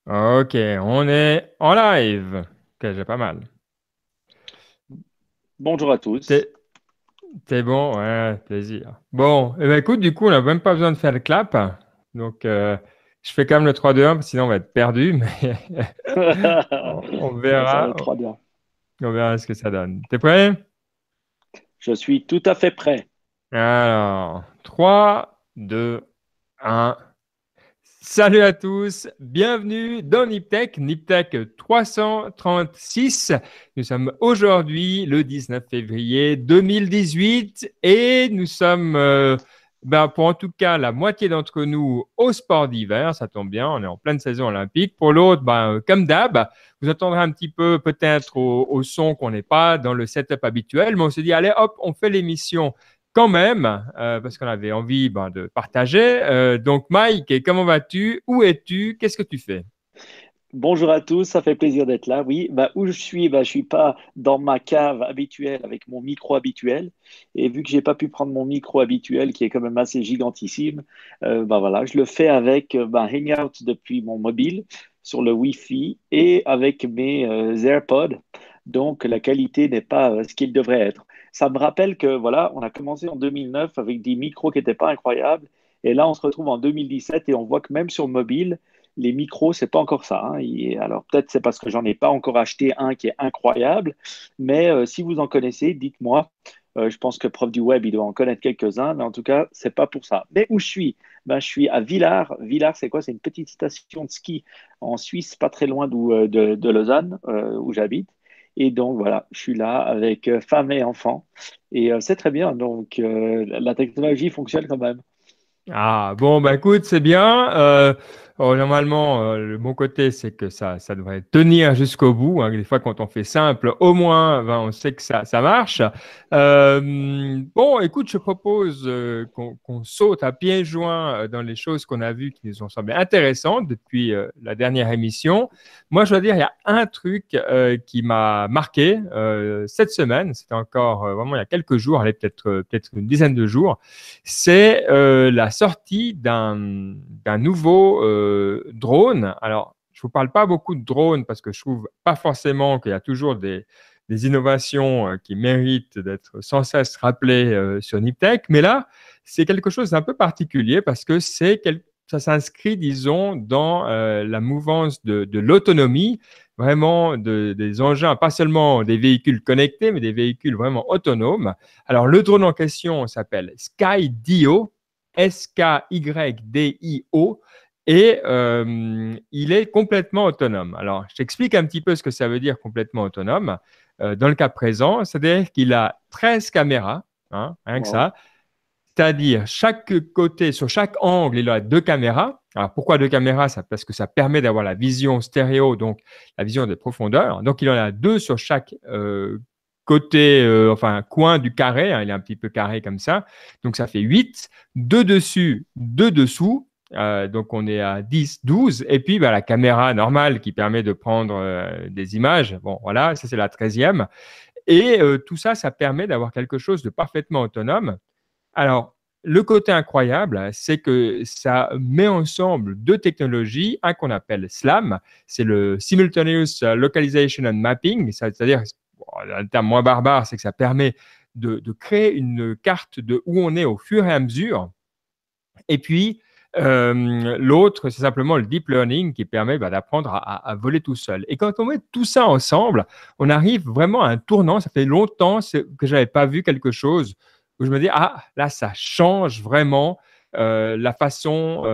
Ok, on est en live. Ok, j'ai pas mal. Bonjour à tous. T'es, t'es bon? Ouais, plaisir. Bon, eh ben, écoute, du coup, on n'a même pas besoin de faire le clap. Donc, je fais quand même le 3-2-1, parce que sinon on va être perdu, mais on Ça va verra. être trop bien. On verra ce que ça donne. T'es prêt? Je suis tout à fait prêt. Alors, 3, 2, 1. Salut à tous, bienvenue dans NipTech, NipTech 336. Nous sommes aujourd'hui le 19 février 2018 et nous sommes, pour en tout cas la moitié d'entre nous au sport d'hiver, ça tombe bien, on est en pleine saison olympique. Pour l'autre, comme d'hab, vous entendrez un petit peu peut-être au son qu'on n'est pas dans le setup habituel, mais on s'est dit, allez hop, on fait l'émission quand même, parce qu'on avait envie de partager. Donc, Mike, comment vas-tu? Où es-tu? Qu'est-ce que tu fais? Bonjour à tous, ça fait plaisir d'être là. Oui, où je suis, je suis pas dans ma cave habituelle avec mon micro habituel. Et vu que j'ai pas pu prendre mon micro habituel, qui est quand même assez gigantissime, voilà, je le fais avec Hangout depuis mon mobile sur le Wi-Fi et avec mes AirPods. Donc la qualité n'est pas ce qu'il devrait être. Ça me rappelle que voilà, on a commencé en 2009 avec des micros qui n'étaient pas incroyables. Et là, on se retrouve en 2017 et on voit que même sur mobile, les micros, c'est pas encore ça, hein. Alors peut-être c'est parce que j'en ai pas encore acheté un qui est incroyable, mais si vous en connaissez, dites-moi. Je pense que prof du web, il doit en connaître quelques-uns, mais en tout cas, c'est pas pour ça. Mais où je suis? Je suis à Villars. Villars, c'est quoi? C'est une petite station de ski en Suisse, pas très loin de Lausanne, où j'habite. Et donc voilà, je suis là avec femme et enfant. Et c'est très bien. Donc la technologie fonctionne quand même. Ah, bon, écoute, c'est bien. Normalement, le bon côté, c'est que ça devrait tenir jusqu'au bout, hein. Des fois, quand on fait simple, au moins, on sait que ça marche. Bon, écoute, je propose qu'on saute à pieds joints dans les choses qu'on a vues qui nous ont semblé intéressantes depuis la dernière émission. Moi, je dois dire, il y a un truc qui m'a marqué cette semaine. C'était encore vraiment il y a quelques jours, allez, peut-être une dizaine de jours. C'est la sortie d'un nouveau drone. Alors, je ne vous parle pas beaucoup de drones parce que je trouve pas forcément qu'il y a toujours des innovations qui méritent d'être sans cesse rappelées sur NipTech, mais là, c'est quelque chose d'un peu particulier parce que ça s'inscrit, disons, dans la mouvance de l'autonomie, vraiment des engins, pas seulement des véhicules connectés, mais des véhicules vraiment autonomes. Alors, le drone en question s'appelle Skydio, Skydio, et il est complètement autonome. Alors, je t'explique un petit peu ce que ça veut dire complètement autonome. Dans le cas présent, c'est-à-dire qu'il a 13 caméras, hein, rien que Wow. ça. C'est-à-dire, chaque côté, sur chaque angle, il a deux caméras. Alors, pourquoi deux caméras? Parce que ça permet d'avoir la vision stéréo, donc la vision des profondeurs. Donc, il en a deux sur chaque côté, enfin, coin du carré, hein. Il est un petit peu carré comme ça. Donc, ça fait 8. Deux dessus, deux dessous. Donc, on est à 10, 12. Et puis, la caméra normale qui permet de prendre des images. Bon, voilà, ça, c'est la 13e. Et tout ça, ça permet d'avoir quelque chose de parfaitement autonome. Alors, le côté incroyable, c'est que ça met ensemble deux technologies, un qu'on appelle SLAM, c'est le Simultaneous Localization and Mapping, c'est-à-dire, bon, un terme moins barbare, c'est que ça permet de créer une carte de où on est au fur et à mesure. Et puis, l'autre, c'est simplement le deep learning qui permet d'apprendre à voler tout seul. Et quand on met tout ça ensemble, on arrive vraiment à un tournant. Ça fait longtemps que je n'avais pas vu quelque chose où je me dis, ah, là, ça change vraiment la façon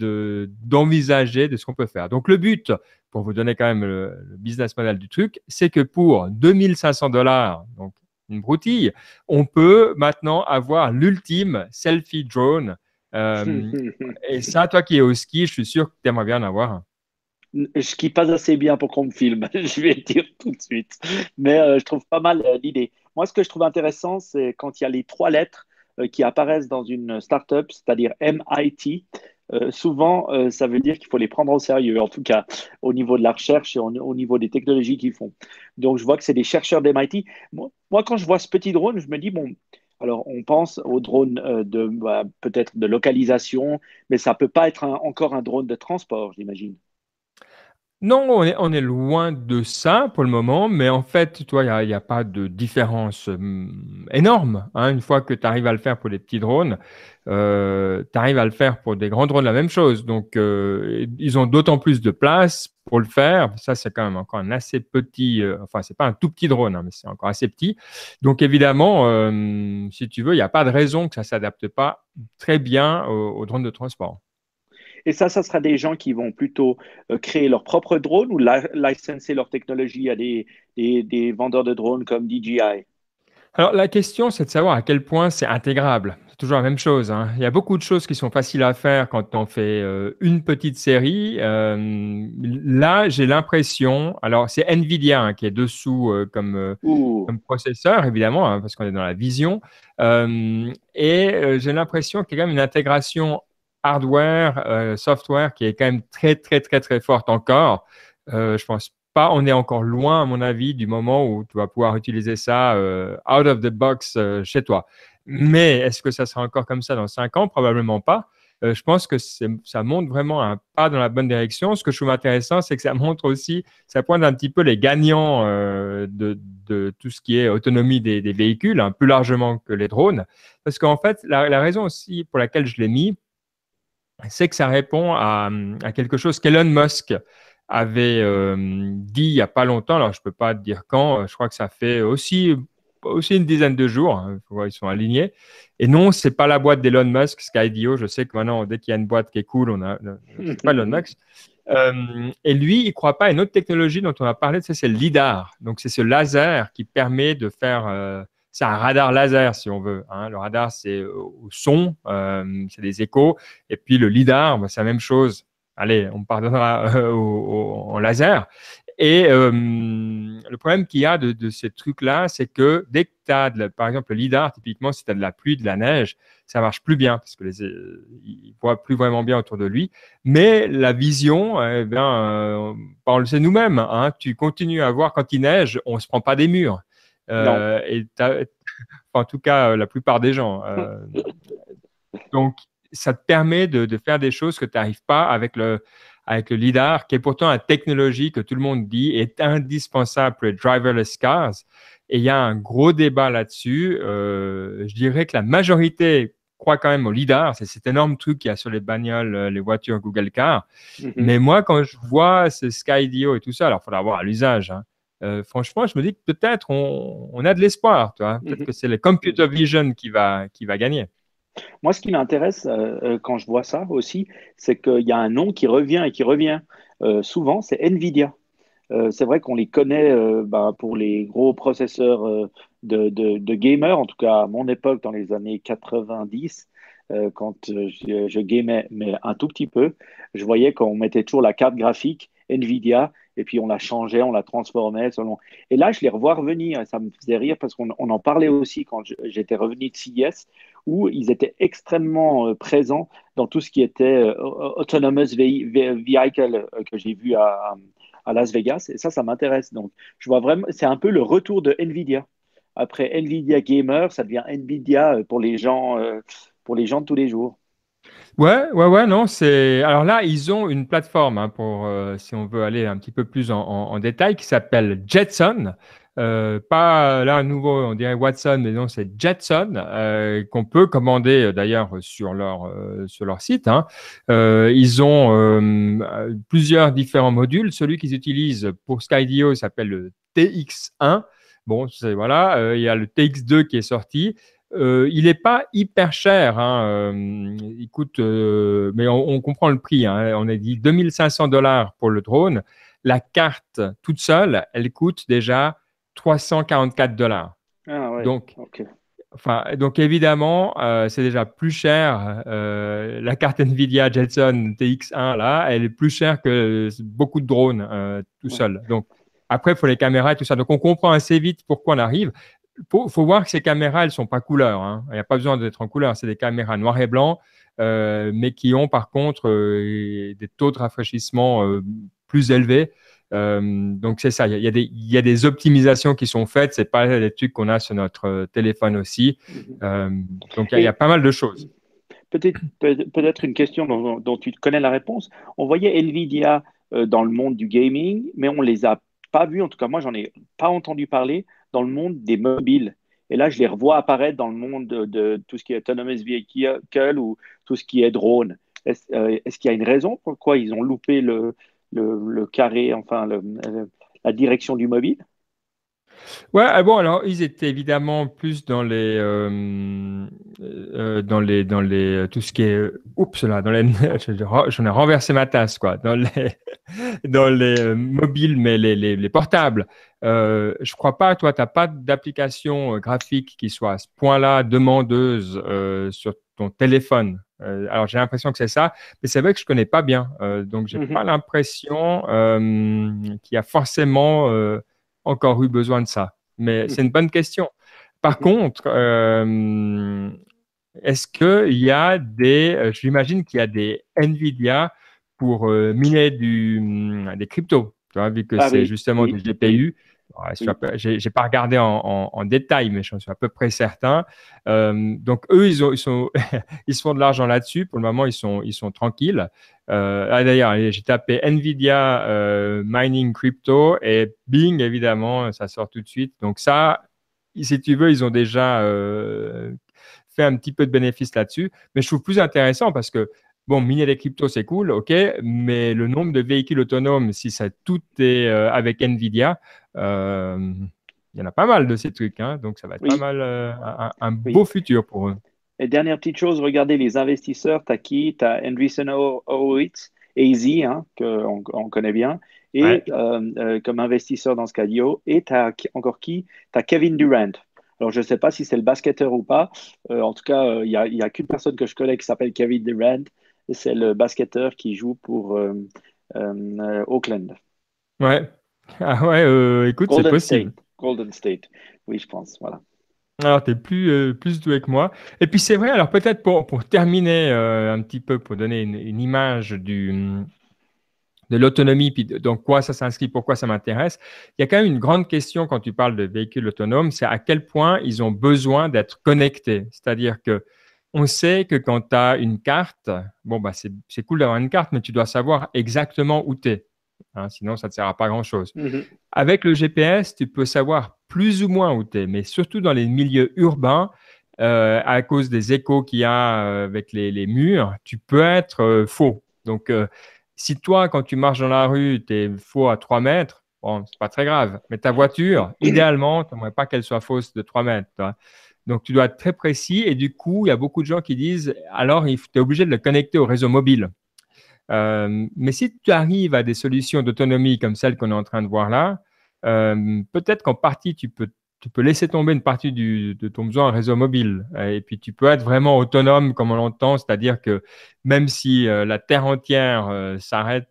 d'envisager de ce qu'on peut faire. Donc, le but, pour vous donner quand même le business model du truc, c'est que pour 2500 $, donc une broutille, on peut maintenant avoir l'ultime selfie drone euh, et ça, toi qui es au ski, je suis sûr que tu aimerais bien en avoir un. Je skie pas assez bien pour qu'on me filme, je vais le dire tout de suite. Mais je trouve pas mal l'idée. Moi, ce que je trouve intéressant, c'est quand il y a les trois lettres qui apparaissent dans une startup, c'est-à-dire MIT. Souvent, ça veut dire qu'il faut les prendre au sérieux, en tout cas au niveau de la recherche et au niveau des technologies qu'ils font. Donc, je vois que c'est des chercheurs d'MIT. Moi, quand je vois ce petit drone, je me dis, bon, alors on pense au drone peut-être de localisation, mais ça peut pas être encore un drone de transport, j'imagine. Non, on est loin de ça pour le moment, mais en fait, toi, il y a pas de différence énorme, hein. Une fois que tu arrives à le faire pour des petits drones, tu arrives à le faire pour des grands drones, la même chose. Donc, ils ont d'autant plus de place pour le faire. Ça, c'est quand même encore un assez petit, enfin, c'est pas un tout petit drone, hein, mais c'est encore assez petit. Donc, évidemment, si tu veux, il n'y a pas de raison que ça s'adapte pas très bien aux drones de transport. Et ça sera des gens qui vont plutôt créer leur propre drone ou licenser leur technologie à des vendeurs de drones comme DJI. Alors, la question, c'est de savoir à quel point c'est intégrable. C'est toujours la même chose, hein. Il y a beaucoup de choses qui sont faciles à faire quand on fait une petite série. Là, j'ai l'impression, alors c'est NVIDIA hein, qui est dessous Ouh, comme processeur, évidemment, hein, parce qu'on est dans la vision. J'ai l'impression qu'il y a quand même une intégration hardware, software qui est quand même très, très, très, très forte encore. Je pense pas, on est encore loin, à mon avis, du moment où tu vas pouvoir utiliser ça out of the box chez toi. Mais est-ce que ça sera encore comme ça dans 5 ans? Probablement pas. Je pense que ça montre vraiment un pas dans la bonne direction. Ce que je trouve intéressant, c'est que ça montre aussi, ça pointe un petit peu les gagnants de tout ce qui est autonomie des véhicules, hein, plus largement que les drones. Parce qu'en fait, la raison aussi pour laquelle je l'ai mis, c'est que ça répond à quelque chose qu'Elon Musk avait dit il n'y a pas longtemps. Alors, je ne peux pas te dire quand. Je crois que ça fait aussi une dizaine de jours, hein. Faut voir, ils sont alignés. Et non, c'est pas la boîte d'Elon Musk, Skydio. Je sais que maintenant, dès qu'il y a une boîte qui est cool, c'est pas Elon Musk. Et lui, il ne croit pas à une autre technologie dont on a parlé, c'est le LIDAR. Donc, c'est ce laser qui permet de faire. C'est un radar laser, si on veut, hein. Le radar, c'est au son, c'est des échos. Et puis le LIDAR, bah, c'est la même chose. Allez, on pardonnera en laser. Et le problème qu'il y a de ces trucs-là, c'est que dès que tu as, par exemple, le LIDAR, typiquement, si tu as de la pluie, de la neige, ça marche plus bien parce que il voit plus vraiment bien autour de lui. Mais la vision, eh bien, on le sait nous-mêmes, hein, tu continues à voir quand il neige, on ne se prend pas des murs. non. En tout cas, la plupart des gens. Donc, ça te permet de faire des choses que tu n'arrives pas avec le LIDAR, qui est pourtant une technologie que tout le monde dit est indispensable pour les driverless cars. Et il y a un gros débat là-dessus. Je dirais que la majorité croit quand même au LIDAR. C'est cet énorme truc qu'il y a sur les bagnoles, les voitures Google Car. Mhm. Mais moi, quand je vois ce Skydio et tout ça, alors il faudra voir à l'usage, hein. Franchement, je me dis que peut-être on a de l'espoir, tu vois. Peut-être Mhm. que c'est le computer vision qui va gagner. Moi, ce qui m'intéresse quand je vois ça aussi, c'est qu'il y a un nom qui revient et qui revient souvent, c'est NVIDIA. C'est vrai qu'on les connaît pour les gros processeurs de gamers, en tout cas à mon époque, dans les années 90, quand je gamais, mais un tout petit peu, je voyais qu'on mettait toujours la carte graphique NVIDIA, et puis on la changeait, on la transformait selon. Et là, je les revois revenir, et ça me faisait rire parce qu'on en parlait aussi quand j'étais revenu de CES, où ils étaient extrêmement présents dans tout ce qui était autonomous vehicle que j'ai vu à Las Vegas. Et ça m'intéresse. Donc, je vois vraiment, c'est un peu le retour de Nvidia. Après Nvidia Gamer, ça devient Nvidia pour les gens de tous les jours. Ouais, ouais, ouais, non, c'est. Alors là, ils ont une plateforme hein, si on veut aller un petit peu plus en détail, qui s'appelle Jetson. Pas là à nouveau, on dirait Watson, mais non, c'est Jetson qu'on peut commander d'ailleurs sur leur site, hein. Ils ont plusieurs différents modules. Celui qu'ils utilisent pour Skydio s'appelle le TX1. Bon, voilà, il y a le TX2 qui est sorti. Il n'est pas hyper cher, hein, il coûte, mais on comprend le prix, hein. On a dit 2 500 $ pour le drone. La carte toute seule, elle coûte déjà 344 $. Ah ouais, Donc, ok. donc évidemment, c'est déjà plus cher. La carte Nvidia Jetson TX1, là, elle est plus chère que beaucoup de drones tout Ouais. seul. Donc, après, il faut les caméras et tout ça. Donc, on comprend assez vite pourquoi on arrive. Faut voir que ces caméras, elles sont pas couleur, hein. Il n'y a pas besoin d'être en couleur. C'est des caméras noir et blanc, mais qui ont par contre des taux de rafraîchissement plus élevés. Donc c'est ça. Il y a des optimisations qui sont faites. C'est pas les trucs qu'on a sur notre téléphone aussi. Mhm. Euh, donc il y a Et pas mal de choses. peut-être une question dont tu connais la réponse. On voyait Nvidia dans le monde du gaming, mais on les a pas vus, en tout cas moi j'en ai pas entendu parler dans le monde des mobiles. Et là, je les revois apparaître dans le monde de tout ce qui est autonomous vehicle ou tout ce qui est drone. Est-ce qu'il y a une raison pourquoi ils ont loupé le carré, enfin la direction du mobile? Ouais, ah bon, alors ils étaient évidemment plus dans les, tout ce qui est, oups là, dans les, j'en ai renversé ma tasse quoi, dans les mobiles, mais les portables. Je crois pas, toi, t'as pas d'application graphique qui soit à ce point-là demandeuse sur ton téléphone. Alors j'ai l'impression que c'est ça, mais c'est vrai que je connais pas bien, donc j'ai pas Mhm, l'impression qu'il y a forcément encore eu besoin de ça. Mais c'est une mhm, bonne question. Par mhm. contre, est-ce qu'il y a j'imagine qu'il y a des NVIDIA pour miner des cryptos, tu vois, vu que Ah c'est oui, justement des oui, oui, GPU. Ouais, oui, j'ai pas regardé en détail, mais j'en suis à peu près certain. Donc eux, ils sont, ils se font de l'argent là-dessus. Pour le moment, ils sont tranquilles. D'ailleurs, j'ai tapé Nvidia mining crypto et Bing, évidemment, ça sort tout de suite. Donc ça, si tu veux, ils ont déjà fait un petit peu de bénéfices là-dessus. Mais je trouve plus intéressant parce que, bon, miner des cryptos, c'est cool, OK, mais le nombre de véhicules autonomes, si ça tout est avec Nvidia, euh, il y en a pas mal de ces trucs, hein, donc ça va être pas oui, mal, un beau oui. futur pour eux. Et dernière petite chose, regardez les investisseurs. Tu as qui? Tu as Andreessen Horowitz, AZ, hein, on connaît bien, et Ouais. comme investisseur dans Scadio. Et tu as encore qui? Tu as Kevin Durant. Alors, je ne sais pas si c'est le basketteur ou pas. En tout cas, il y a qu'une personne que je connais qui s'appelle Kevin Durant. Et c'est le basketteur qui joue pour Oakland. Ouais. Ah ouais, écoute, c'est Golden possible. State. Golden State. Oui, je pense. Voilà. Alors, tu es plus doué que moi. Et puis, c'est vrai, alors peut-être pour terminer un petit peu, pour donner une image de l'autonomie, puis dans quoi ça s'inscrit, pourquoi ça m'intéresse, il y a quand même une grande question quand tu parles de véhicules autonomes, c'est à quel point ils ont besoin d'être connectés. C'est-à-dire que on sait que quand tu as une carte, bon, bah, c'est cool d'avoir une carte, mais tu dois savoir exactement où tu es. Hein, sinon, ça ne te sert à pas grand-chose. Mhm. Avec le GPS, tu peux savoir plus ou moins où tu es, mais surtout dans les milieux urbains, à cause des échos qu'il y a avec les murs, tu peux être faux. Donc, si toi, quand tu marches dans la rue, tu es faux à 3 mètres, bon, c'est pas très grave. Mais ta voiture, idéalement, tu n'aimerais pas qu'elle soit fausse de 3 mètres. Tu vois. Donc, tu dois être très précis. Et du coup, il y a beaucoup de gens qui disent, alors, tu es obligé de le connecter au réseau mobile. Mais si tu arrives à des solutions d'autonomie comme celle qu'on est en train de voir là, peut-être qu'en partie, tu peux laisser tomber une partie de ton besoin en réseau mobile. Et puis, tu peux être vraiment autonome comme on l'entend, c'est-à-dire que même si la Terre entière s'arrête,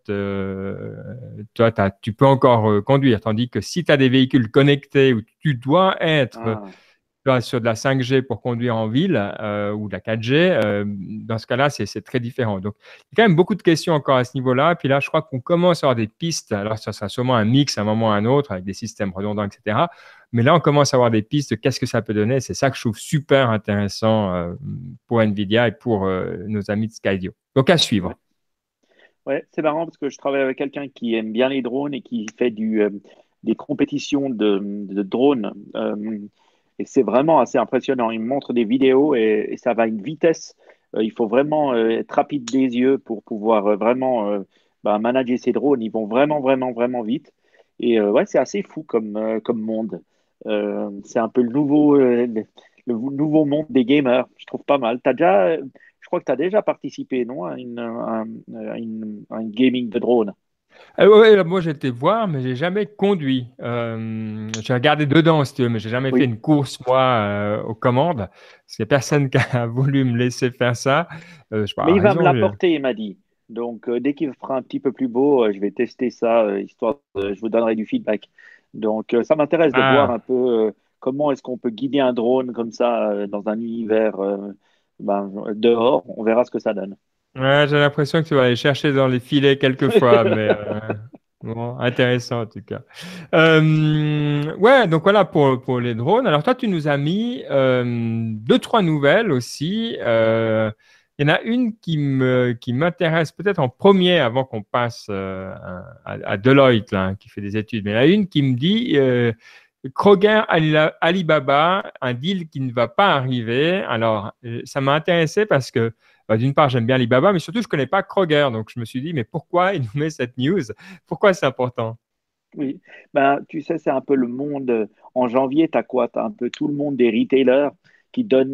toi, tu peux encore conduire. Tandis que si tu as des véhicules connectés où tu dois être Ah. sur de la 5G pour conduire en ville ou de la 4G, dans ce cas-là, c'est très différent. Donc, il y a quand même beaucoup de questions encore à ce niveau-là. Puis là, je crois qu'on commence à avoir des pistes. Alors, ça sera sûrement un mix à un moment ou à un autre avec des systèmes redondants, etc. Mais là, on commence à avoir des pistes de qu'est-ce que ça peut donner. C'est ça que je trouve super intéressant pour NVIDIA et pour nos amis de Skydio. Donc, à Ouais. suivre. Ouais, c'est marrant parce que je travaille avec quelqu'un qui aime bien les drones et qui fait des compétitions de drones. Et c'est vraiment assez impressionnant. Il me montre des vidéos et ça va à une vitesse. Il faut vraiment être rapide des yeux pour pouvoir vraiment manager ces drones. Ils vont vraiment, vraiment, vraiment vite. Et ouais, c'est assez fou comme monde. C'est un peu le nouveau monde des gamers. Je trouve pas mal. Je crois que tu as déjà participé, non, à une gaming de drone. Ouais, ouais, moi, j'ai été voir, mais j'ai jamais conduit. J'ai regardé dedans, si tu veux, mais j'ai jamais fait Oui. une course, moi, aux commandes. Parce qu'il n'y a personne qui a voulu me laisser faire ça. Je sais pas, Mais à il va me raison. l'apporter, il m'a dit. Donc, dès qu'il fera un petit peu plus beau, je vais tester ça, histoire je vous donnerai du feedback. Donc, ça m'intéresse de voir Ah, un peu comment est-ce qu'on peut guider un drone comme ça dans un univers dehors. On verra ce que ça donne. ouais, j'ai l'impression que tu vas aller chercher dans les filets quelquefois, mais bon, intéressant en tout cas. Ouais, donc voilà pour les drones. Alors toi, tu nous as mis deux, trois nouvelles aussi. Il y en a une qui m'intéresse peut-être en premier avant qu'on passe à Deloitte, là, hein, qui fait des études. Mais il y en a une qui me dit Kroger, Alibaba, un deal qui ne va pas arriver. Alors, ça m'a intéressé parce que, bah, d'une part, j'aime bien Alibaba, mais surtout, je ne connais pas Kroger. Donc, je me suis dit, mais pourquoi il nous met cette news? Pourquoi c'est important? Oui, ben, tu sais, c'est un peu le monde. En janvier, tu as quoi? Tu as un peu tout le monde des retailers qui donnent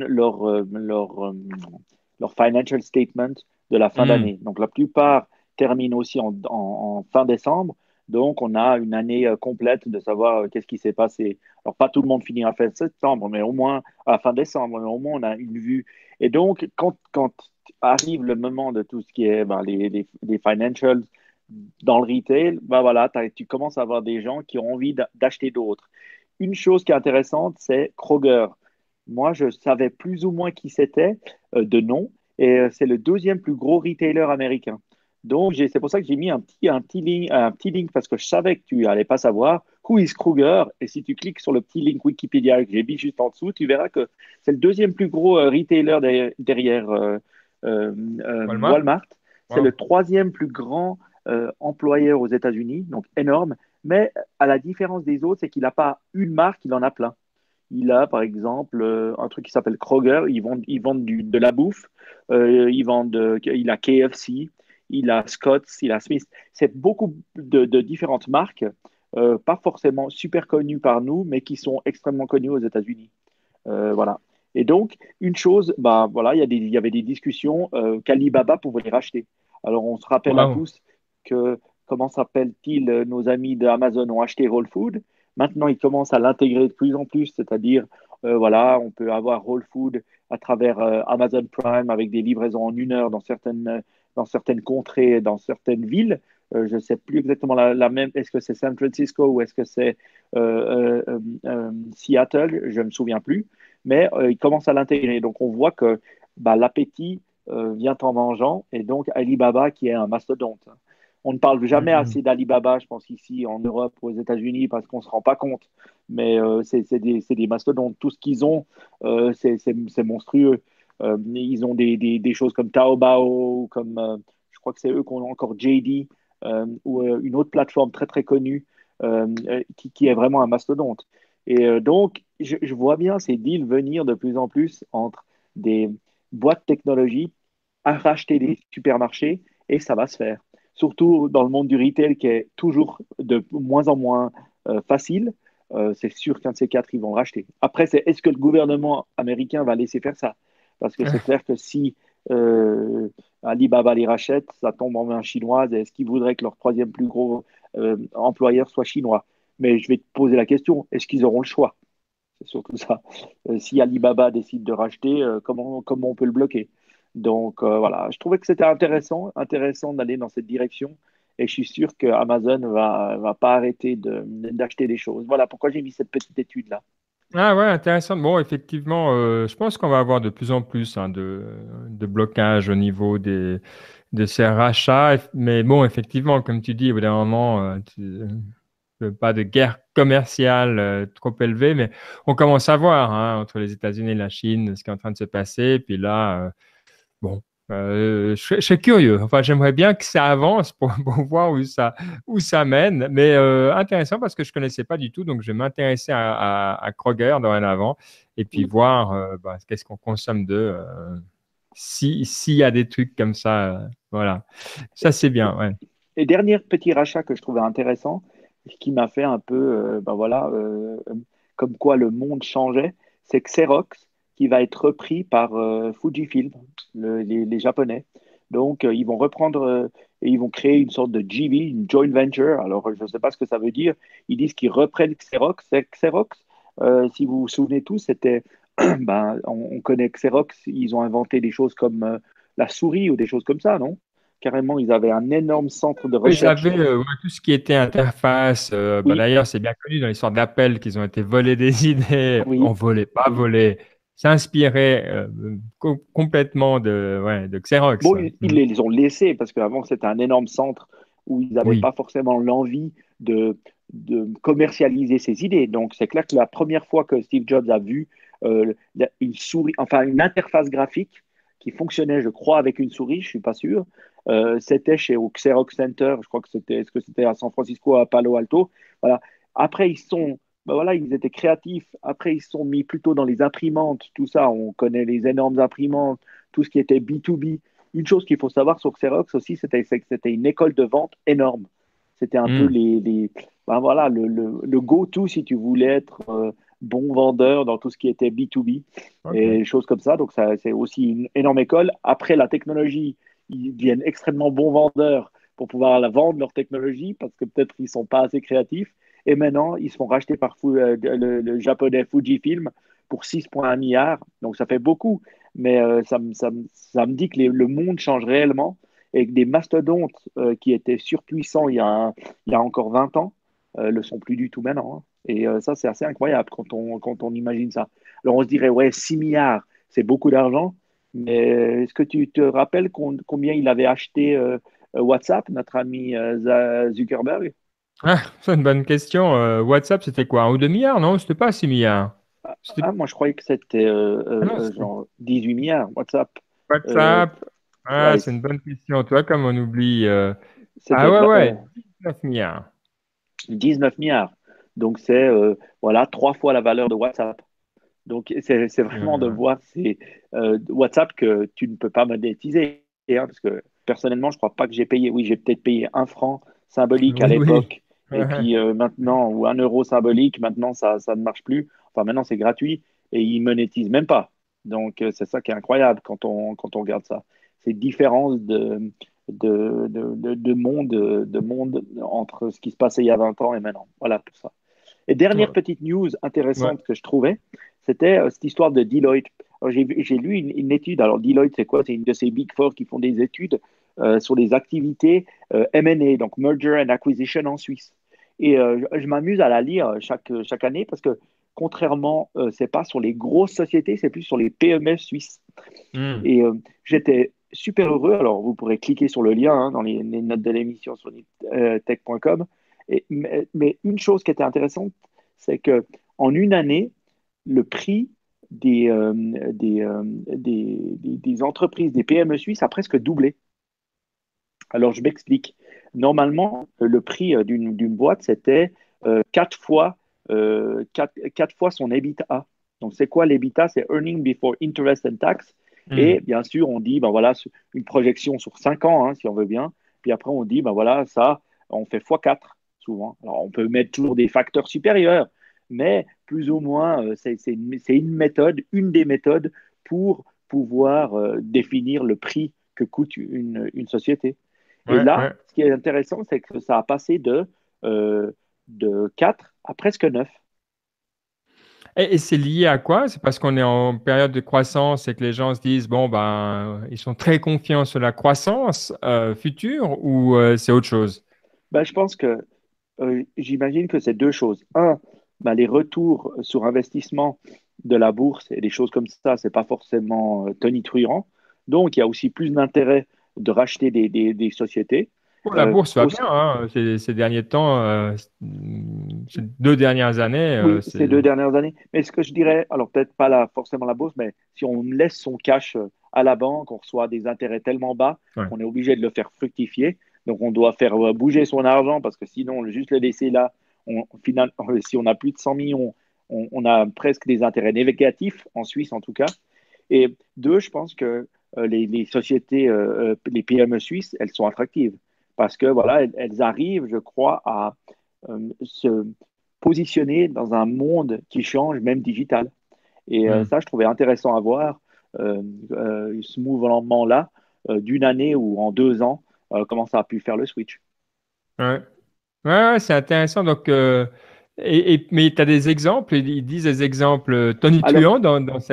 leur financial statement de la fin Hmm, d'année. Donc, la plupart terminent aussi en fin décembre. Donc, on a une année complète de savoir qu'est-ce qui s'est passé. Alors, pas tout le monde finit à fin septembre, mais au moins à la fin décembre, mais au moins on a une vue. Et donc, quand arrive le moment de tout ce qui est ben, les financials, dans le retail, bah voilà, tu commences à avoir des gens qui ont envie d'acheter d'autres. Une chose qui est intéressante, c'est Kroger. Moi, je savais plus ou moins qui c'était de nom, et c'est le deuxième plus gros retailer américain. Donc, c'est pour ça que j'ai mis un petit link parce que je savais que tu n'allais pas savoir who is Kroger. Et si tu cliques sur le petit link Wikipédia que j'ai mis juste en dessous, tu verras que c'est le deuxième plus gros retailer derrière Walmart? Walmart. C'est le Wow. troisième plus grand employeur aux États-Unis, donc énorme. Mais à la différence des autres, c'est qu'il n'a pas une marque, il en a plein. Il a par exemple un truc qui s'appelle Kroger, ils vendent de la bouffe, il a KFC, il a Scott's, il a Smith. C'est beaucoup de différentes marques, pas forcément super connues par nous, mais qui sont extrêmement connues aux États-Unis. Voilà. Et donc, une chose, bah, voilà, il y avait des discussions qu'Alibaba pouvait les racheter. Alors, on se rappelle à Wow. tous que, comment s'appelle-t-il, nos amis d'Amazon ont acheté Whole Food. Maintenant, ils commencent à l'intégrer de plus en plus, c'est-à-dire, voilà, on peut avoir Whole Food à travers Amazon Prime avec des livraisons en 1 heure dans certaines contrées, dans certaines villes. Je ne sais plus exactement la même, est-ce que c'est San Francisco ou est-ce que c'est Seattle, je ne me souviens plus, mais ils commencent à l'intégrer. Donc on voit que bah, l'appétit vient en mangeant, et donc Alibaba qui est un mastodonte. On ne parle jamais Hmm. assez d'Alibaba, je pense, ici en Europe ou aux États-Unis, parce qu'on ne se rend pas compte. Mais c'est des mastodontes. Tout ce qu'ils ont, c'est monstrueux. Ils ont des choses comme Taobao, comme je crois que c'est eux qui ont encore JD, ou une autre plateforme très très connue qui est vraiment un mastodonte. Et donc, je vois bien ces deals venir de plus en plus entre des boîtes technologiques à racheter des supermarchés, et ça va se faire. Surtout dans le monde du retail qui est toujours de moins en moins facile. C'est sûr qu'un de ces quatre, ils vont racheter. Après, c'est est-ce que le gouvernement américain va laisser faire ça? Parce que c'est clair que si euh, Alibaba les rachète, ça tombe en main chinoise. Est-ce qu'ils voudraient que leur troisième plus gros employeur soit chinois? Mais je vais te poser la question, est-ce qu'ils auront le choix? C'est surtout ça. Si Alibaba décide de racheter, comment on peut le bloquer? Donc voilà, je trouvais que c'était intéressant d'aller dans cette direction, et je suis sûr que Amazon va pas arrêter d'acheter des choses. Voilà pourquoi j'ai mis cette petite étude-là. Ah ouais, intéressant. Bon, effectivement, je pense qu'on va avoir de plus en plus hein, de blocages au niveau de ces rachats. Mais bon, effectivement, comme tu dis, au bout d'un moment, pas de guerre commerciale trop élevée, mais on commence à voir hein, entre les États-Unis et la Chine ce qui est en train de se passer. Puis là, bon, je serais curieux. Enfin, j'aimerais bien que ça avance pour voir où ça mène. Mais intéressant parce que je ne connaissais pas du tout. Donc, je vais m'intéresser à Kroger dorénavant et puis voir bah, qu'est-ce qu'on consomme d'eux. S'il y a des trucs comme ça, voilà. Ça, c'est bien, ouais. Et dernier petit rachat que je trouvais intéressant, qui m'a fait un peu, ben voilà, comme quoi le monde changeait, c'est Xerox qui va être repris par Fujifilm, les Japonais. Donc, ils vont reprendre et ils vont créer une sorte de JV, une joint venture. Alors, je ne sais pas ce que ça veut dire. Ils disent qu'ils reprennent Xerox. C'est Xerox, si vous vous souvenez tous, c'était, ben, on connaît Xerox, ils ont inventé des choses comme la souris ou des choses comme ça, non? Carrément, ils avaient un énorme centre de Ils recherche. avaient ouais, tout ce qui était interface. Bah, Oui, d'ailleurs, c'est bien connu dans l'histoire d'Apple qu'ils ont été volés des idées, oui, on volait, pas oui. volés, s'inspirer complètement de Xerox. Bon, Ouais. ils Mhm. les ont laissés parce qu'avant, c'était un énorme centre où ils n'avaient Oui. pas forcément l'envie de commercialiser ces idées. Donc, c'est clair que la première fois que Steve Jobs a vu une souris, enfin une interface graphique, qui fonctionnait, je crois, avec une souris, je ne suis pas sûr. C'était chez au Xerox Center, je crois que est-ce que c'était à San Francisco, à Palo Alto. Voilà. Après, ben voilà, ils étaient créatifs. Après, ils se sont mis plutôt dans les imprimantes, tout ça. On connaît les énormes imprimantes, tout ce qui était B2B. Une chose qu'il faut savoir sur Xerox aussi, c'est que c'était une école de vente énorme. C'était un peu Hmm. ben voilà, le go-to si tu voulais être bon vendeur dans tout ce qui était B2B et OK. des choses comme ça. Donc, ça, c'est aussi une énorme école. Après, la technologie, ils deviennent extrêmement bons vendeurs pour pouvoir la vendre, leur technologie, parce que peut-être ils ne sont pas assez créatifs. Et maintenant, ils se font racheter par le japonais Fujifilm pour 6,1 milliards. Donc, ça fait beaucoup. Mais ça me dit que le monde change réellement et que des mastodontes qui étaient surpuissants il y a encore 20 ans le sont plus du tout maintenant, hein. Et ça, c'est assez incroyable quand on imagine ça. Alors, on se dirait, ouais, 6 milliards, c'est beaucoup d'argent. Mais est-ce que tu te rappelles combien il avait acheté WhatsApp, notre ami Zuckerberg? Ah, c'est une bonne question. WhatsApp, c'était quoi? 1 ou 2 milliards? Non, c'était pas 6 milliards. C'était... Ah, moi, je croyais que c'était Ah non, c'était genre 18 milliards, WhatsApp. Euh, WhatsApp. Ah, ouais, c'est une bonne question. Toi, comme on oublie. Ah c'était ouais, ouais, 19 milliards. 19 milliards. Donc, c'est voilà, 3 fois la valeur de WhatsApp. Donc, c'est vraiment de Euh, voir WhatsApp que tu ne peux pas monétiser, hein, parce que personnellement, je ne crois pas que j'ai payé. Oui, j'ai peut-être payé 1 franc symbolique à oui, oui. l'époque, et Ouais. puis maintenant, ou 1 euro symbolique, maintenant, ça ne marche plus. Enfin, maintenant, c'est gratuit, et ils monétisent même pas. Donc, c'est ça qui est incroyable quand on regarde ça. C'est différence de monde entre ce qui se passait il y a 20 ans et maintenant. Voilà tout ça. Et dernière Ouais. petite news Ouais. intéressante que je trouvais, c'était cette histoire de Deloitte. Alors, j'ai lu une étude. Alors, Deloitte, c'est quoi? C'est une de ces Big Four qui font des études sur les activités M&A, donc Merger and Acquisition en Suisse. Et je m'amuse à la lire chaque année parce que, contrairement, c'est pas sur les grosses sociétés, c'est plus sur les PME suisses. Hmm. Et j'étais super heureux. Alors, vous pourrez cliquer sur le lien dans les notes de l'émission sur tech.com. Mais une chose qui était intéressante, c'est que en une année, le prix des entreprises, des PME suisses a presque doublé. Alors, je m'explique. Normalement, le prix d'une boîte, c'était 4 fois, quatre fois son EBITDA. Donc, c'est quoi l'EBITDA? C'est Earning Before Interest and Tax. Hmm. Et bien sûr, on dit, ben voilà, une projection sur 5 ans, hein, si on veut bien. Puis après, on dit, ben voilà, ça, on fait x4 souvent. Alors, on peut mettre toujours des facteurs supérieurs, mais plus ou moins, c'est une méthode, une des méthodes pour pouvoir définir le prix que coûte une société. Et Ouais, là, ouais. ce qui est intéressant, c'est que ça a passé de 4 à presque 9. Et c'est lié à quoi? C'est parce qu'on est en période de croissance et que les gens se disent, bon, ben, ils sont très confiants sur la croissance future ou c'est autre chose? Ben, je pense que j'imagine que c'est deux choses. Un, ben, les retours sur investissement de la bourse et des choses comme ça, c'est pas forcément tonitruant. Donc, il y a aussi plus d'intérêt de racheter des sociétés. Bon, la bourse va bien, Aussi, hein, ces derniers temps, ces 2 dernières années, oui, ces c'est... 2 dernières années. Mais ce que je dirais, alors peut-être pas forcément la bourse, mais si on laisse son cash à la banque, on reçoit des intérêts tellement bas Ouais. qu'on est obligé de le faire fructifier. Donc on doit faire bouger son argent parce que sinon, juste le laisser là, au final, si on a plus de 100 millions, on a presque des intérêts négatifs, en Suisse en tout cas. Et deux, je pense que les sociétés, les PME suisses, elles sont attractives parce que voilà, elles arrivent, je crois, à se positionner dans un monde qui change, même digital. Et Hmm. ça, je trouvais intéressant à voir ce mouvement-là d'une année ou en 2 ans, comment ça a pu faire le switch. Ouais. Ouais, ouais, c'est intéressant. Donc, mais tu as des exemples, ils disent des exemples Alors, tonitruants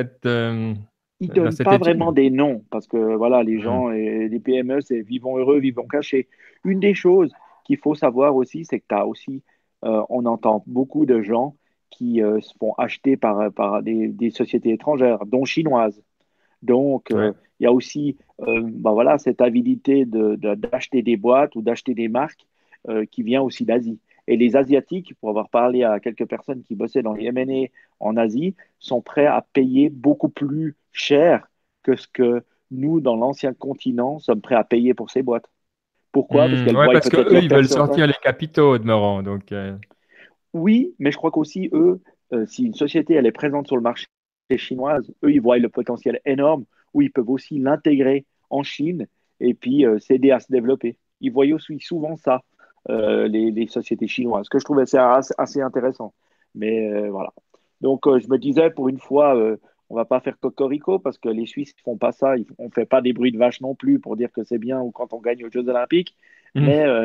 ils dans donnent cette pas vraiment étude. des noms parce que voilà, les Hmm. gens et les PME, c'est vivons heureux, vivons cachés. Une des choses qu'il faut savoir aussi, c'est que tu as aussi, on entend beaucoup de gens qui se font acheter par des sociétés étrangères, dont chinoises. Donc, Ouais. il y a aussi ben voilà, cette avidité d'acheter des boîtes ou d'acheter des marques qui vient aussi d'Asie. Et les Asiatiques, pour avoir parlé à quelques personnes qui bossaient dans les M&A en Asie, sont prêts à payer beaucoup plus cher que ce que nous, dans l'ancien continent, sommes prêts à payer pour ces boîtes. Pourquoi? Parce qu'elles Ouais, voient parce que peut-être eux, leur ils veulent percentage. sortir les capitaux, demeurant. Donc, Oui, mais je crois qu'aussi, eux, si une société elle est présente sur le marché chinoise, eux, ils voient le potentiel énorme où ils peuvent aussi l'intégrer en Chine et puis s'aider à se développer. Ils voient aussi souvent ça, les sociétés chinoises, ce que je trouvais assez intéressant. Mais voilà. Donc, je me disais, pour une fois, on va pas faire cocorico parce que les Suisses ne font pas ça. On ne fait pas des bruits de vache non plus pour dire que c'est bien ou quand on gagne aux Jeux Olympiques. hmm. Mais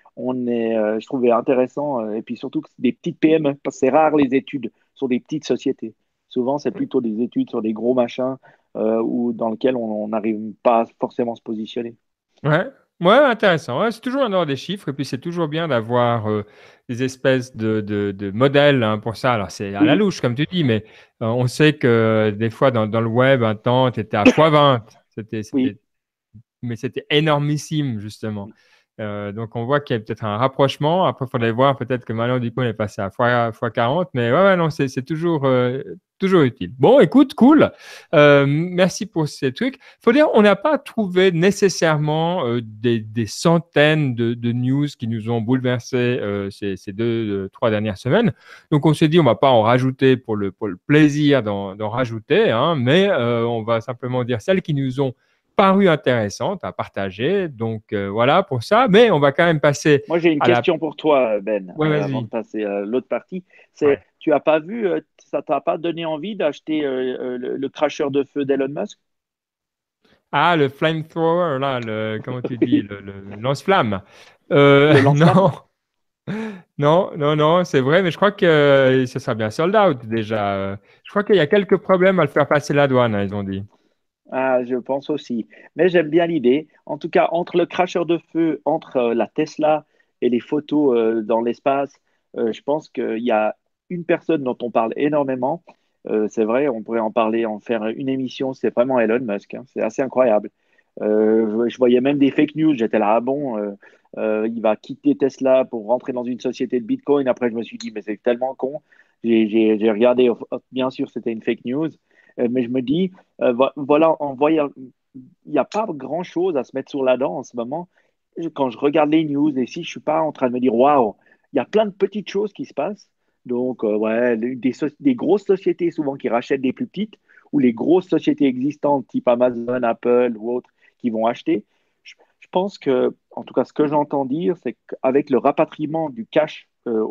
je trouvais intéressant, et puis surtout que c'est des petites PME, parce que c'est rare les études sur des petites sociétés. Souvent, c'est plutôt des études sur des gros machins ou dans lesquels on n'arrive pas forcément à se positionner. Ouais, ouais, intéressant. Ouais, c'est toujours un ordre des chiffres et puis c'est toujours bien d'avoir des espèces de modèles hein, pour ça. Alors, c'est à la Oui, louche, comme tu dis, mais on sait que des fois, dans le web, un temps, tu étais à x20. oui. Mais c'était énormissime, justement. Donc, on voit qu'il y a peut-être un rapprochement. Après, il faudrait voir peut-être que maintenant, du coup, on est passé à fois 40. Mais ouais, ouais, non, c'est toujours utile. Bon, écoute, cool. Merci pour ces trucs. Faut dire, on n'a pas trouvé nécessairement des centaines de news qui nous ont bouleversés ces deux, trois dernières semaines. Donc, on s'est dit, on va pas en rajouter pour le plaisir d'en rajouter, hein, mais on va simplement dire celles qui nous ont paru intéressante à partager. Donc voilà pour ça. Mais on va quand même passer Moi, j'ai une à la. question pour toi, Ben, Ouais, avant de vas-y. passer à l'autre partie. Ouais. Tu as pas vu, ça t'a pas donné envie d'acheter le cracheur de feu d'Elon Musk? Ah, le flamethrower, là, comment tu dis, Oui, le lance-flamme. le lance-flamme. Non, non, non, non, c'est vrai, mais je crois que ce sera bien sold out déjà. Je crois qu'il y a quelques problèmes à le faire passer la douane, hein, ils ont dit. Ah, je pense aussi. Mais j'aime bien l'idée. En tout cas, entre le cracheur de feu, entre la Tesla et les photos dans l'espace, je pense qu'il y a une personne dont on parle énormément. C'est vrai, on pourrait en parler, en faire une émission. C'est vraiment Elon Musk, hein. C'est assez incroyable. Je voyais même des fake news. J'étais là, ah bon, il va quitter Tesla pour rentrer dans une société de Bitcoin. Après, je me suis dit, mais c'est tellement con. J'ai regardé, bien sûr, c'était une fake news. Mais je me dis, voilà, en voyant, il n'y a pas grand-chose à se mettre sur la dent en ce moment. Quand je regarde les news, et si je ne suis pas en train de me dire, waouh, il y a plein de petites choses qui se passent. Donc, ouais, des grosses sociétés souvent qui rachètent des plus petites, ou les grosses sociétés existantes, type Amazon, Apple ou autres, qui vont acheter. Je pense que, en tout cas, ce que j'entends dire, c'est qu'avec le rapatriement du cash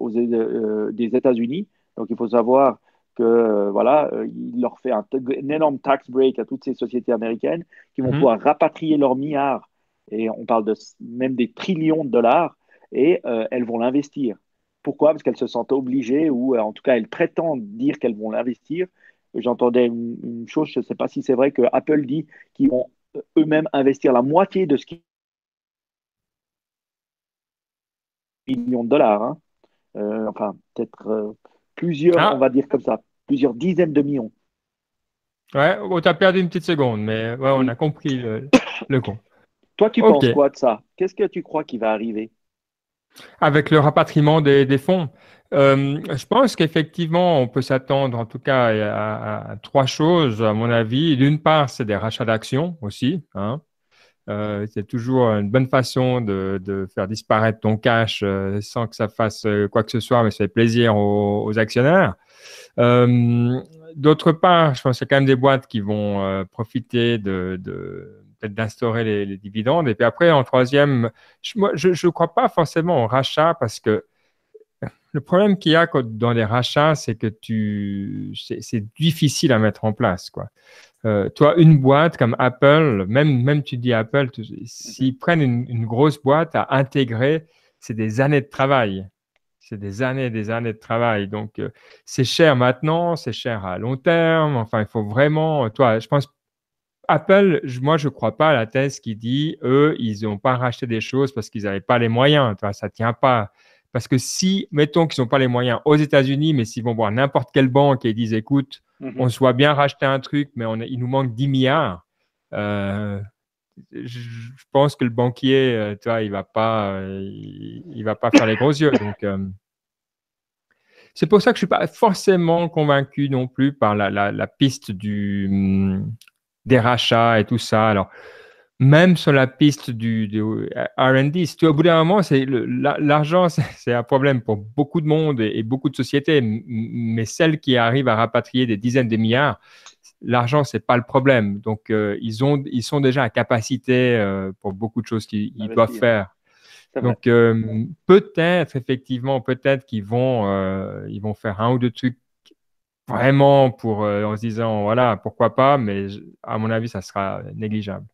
des États-Unis, donc il faut savoir que voilà, il leur fait un énorme tax break à toutes ces sociétés américaines qui vont Mhm. pouvoir rapatrier leurs milliards, et on parle de même des trillions de dollars, et elles vont l'investir. Pourquoi? Parce qu'elles se sentent obligées, ou en tout cas elles prétendent dire qu'elles vont l'investir. J'entendais une chose, je ne sais pas si c'est vrai, que Apple dit qu'ils vont eux-mêmes investir la moitié de ce qui est millions de dollars, hein. Enfin, peut-être plusieurs, on Ah, va dire comme ça, plusieurs dizaines de millions. ouais, oh, t'as perdu une petite seconde, mais ouais, on a Oui. compris le con. Toi, tu OK. penses quoi de ça? Qu'est-ce que tu crois qui va arriver? Avec le rapatriement des fonds, je pense qu'effectivement, on peut s'attendre en tout cas à trois choses, à mon avis. D'une part, c'est des rachats d'actions aussi, hein. C'est toujours une bonne façon de faire disparaître ton cash sans que ça fasse quoi que ce soit, mais ça fait plaisir aux actionnaires. Euh, D'autre part, je pense qu'il y a quand même des boîtes qui vont profiter peut-être d'instaurer les dividendes. Et puis après, en troisième, moi, je ne crois pas forcément au rachat parce que le problème qu'il y a dans les rachats, c'est que c'est difficile à mettre en place, quoi. Toi, une boîte comme Apple, même tu dis Apple, Mhm. s'ils prennent une grosse boîte à intégrer, c'est des années de travail. C'est des années de travail. Donc, c'est cher maintenant, c'est cher à long terme. Enfin, il faut vraiment, toi, je pense, Apple, moi, je ne crois pas à la thèse qui dit, eux, ils n'ont pas racheté des choses parce qu'ils n'avaient pas les moyens. Tu vois, ça ne tient pas. Parce que si, mettons qu'ils n'ont pas les moyens aux États-Unis, mais s'ils vont voir n'importe quelle banque et ils disent, écoute, on Mhm. se voit bien racheter un truc, mais il nous manque 10 milliards, euh, je pense que le banquier, tu vois, il va pas faire les gros yeux. Donc, c'est pour ça que je ne suis pas forcément convaincu non plus par la piste des rachats et tout ça. Alors, même sur la piste du R&D, si tu, au bout d'un moment, l'argent, c'est un problème pour beaucoup de monde et beaucoup de sociétés, mais celles qui arrivent à rapatrier des dizaines de milliards, l'argent, c'est pas le problème. Donc, ils sont déjà à capacité pour beaucoup de choses qu'ils doivent Investir. faire. C'est vrai. Donc, peut-être, effectivement, peut-être ils vont faire un ou deux trucs vraiment pour, en se disant, voilà, pourquoi pas, mais à mon avis, ça sera négligeable.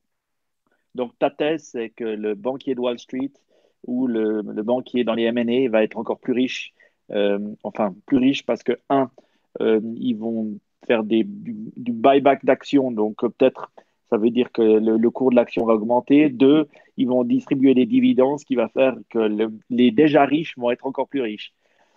Donc, ta thèse, c'est que le banquier de Wall Street ou le banquier dans les M&A va être encore plus riche. Enfin, plus riche parce que, un, ils vont faire du buyback d'actions. Donc, peut-être, ça veut dire que le cours de l'action va augmenter. Deux, ils vont distribuer des dividendes, ce qui va faire que les déjà riches vont être encore plus riches.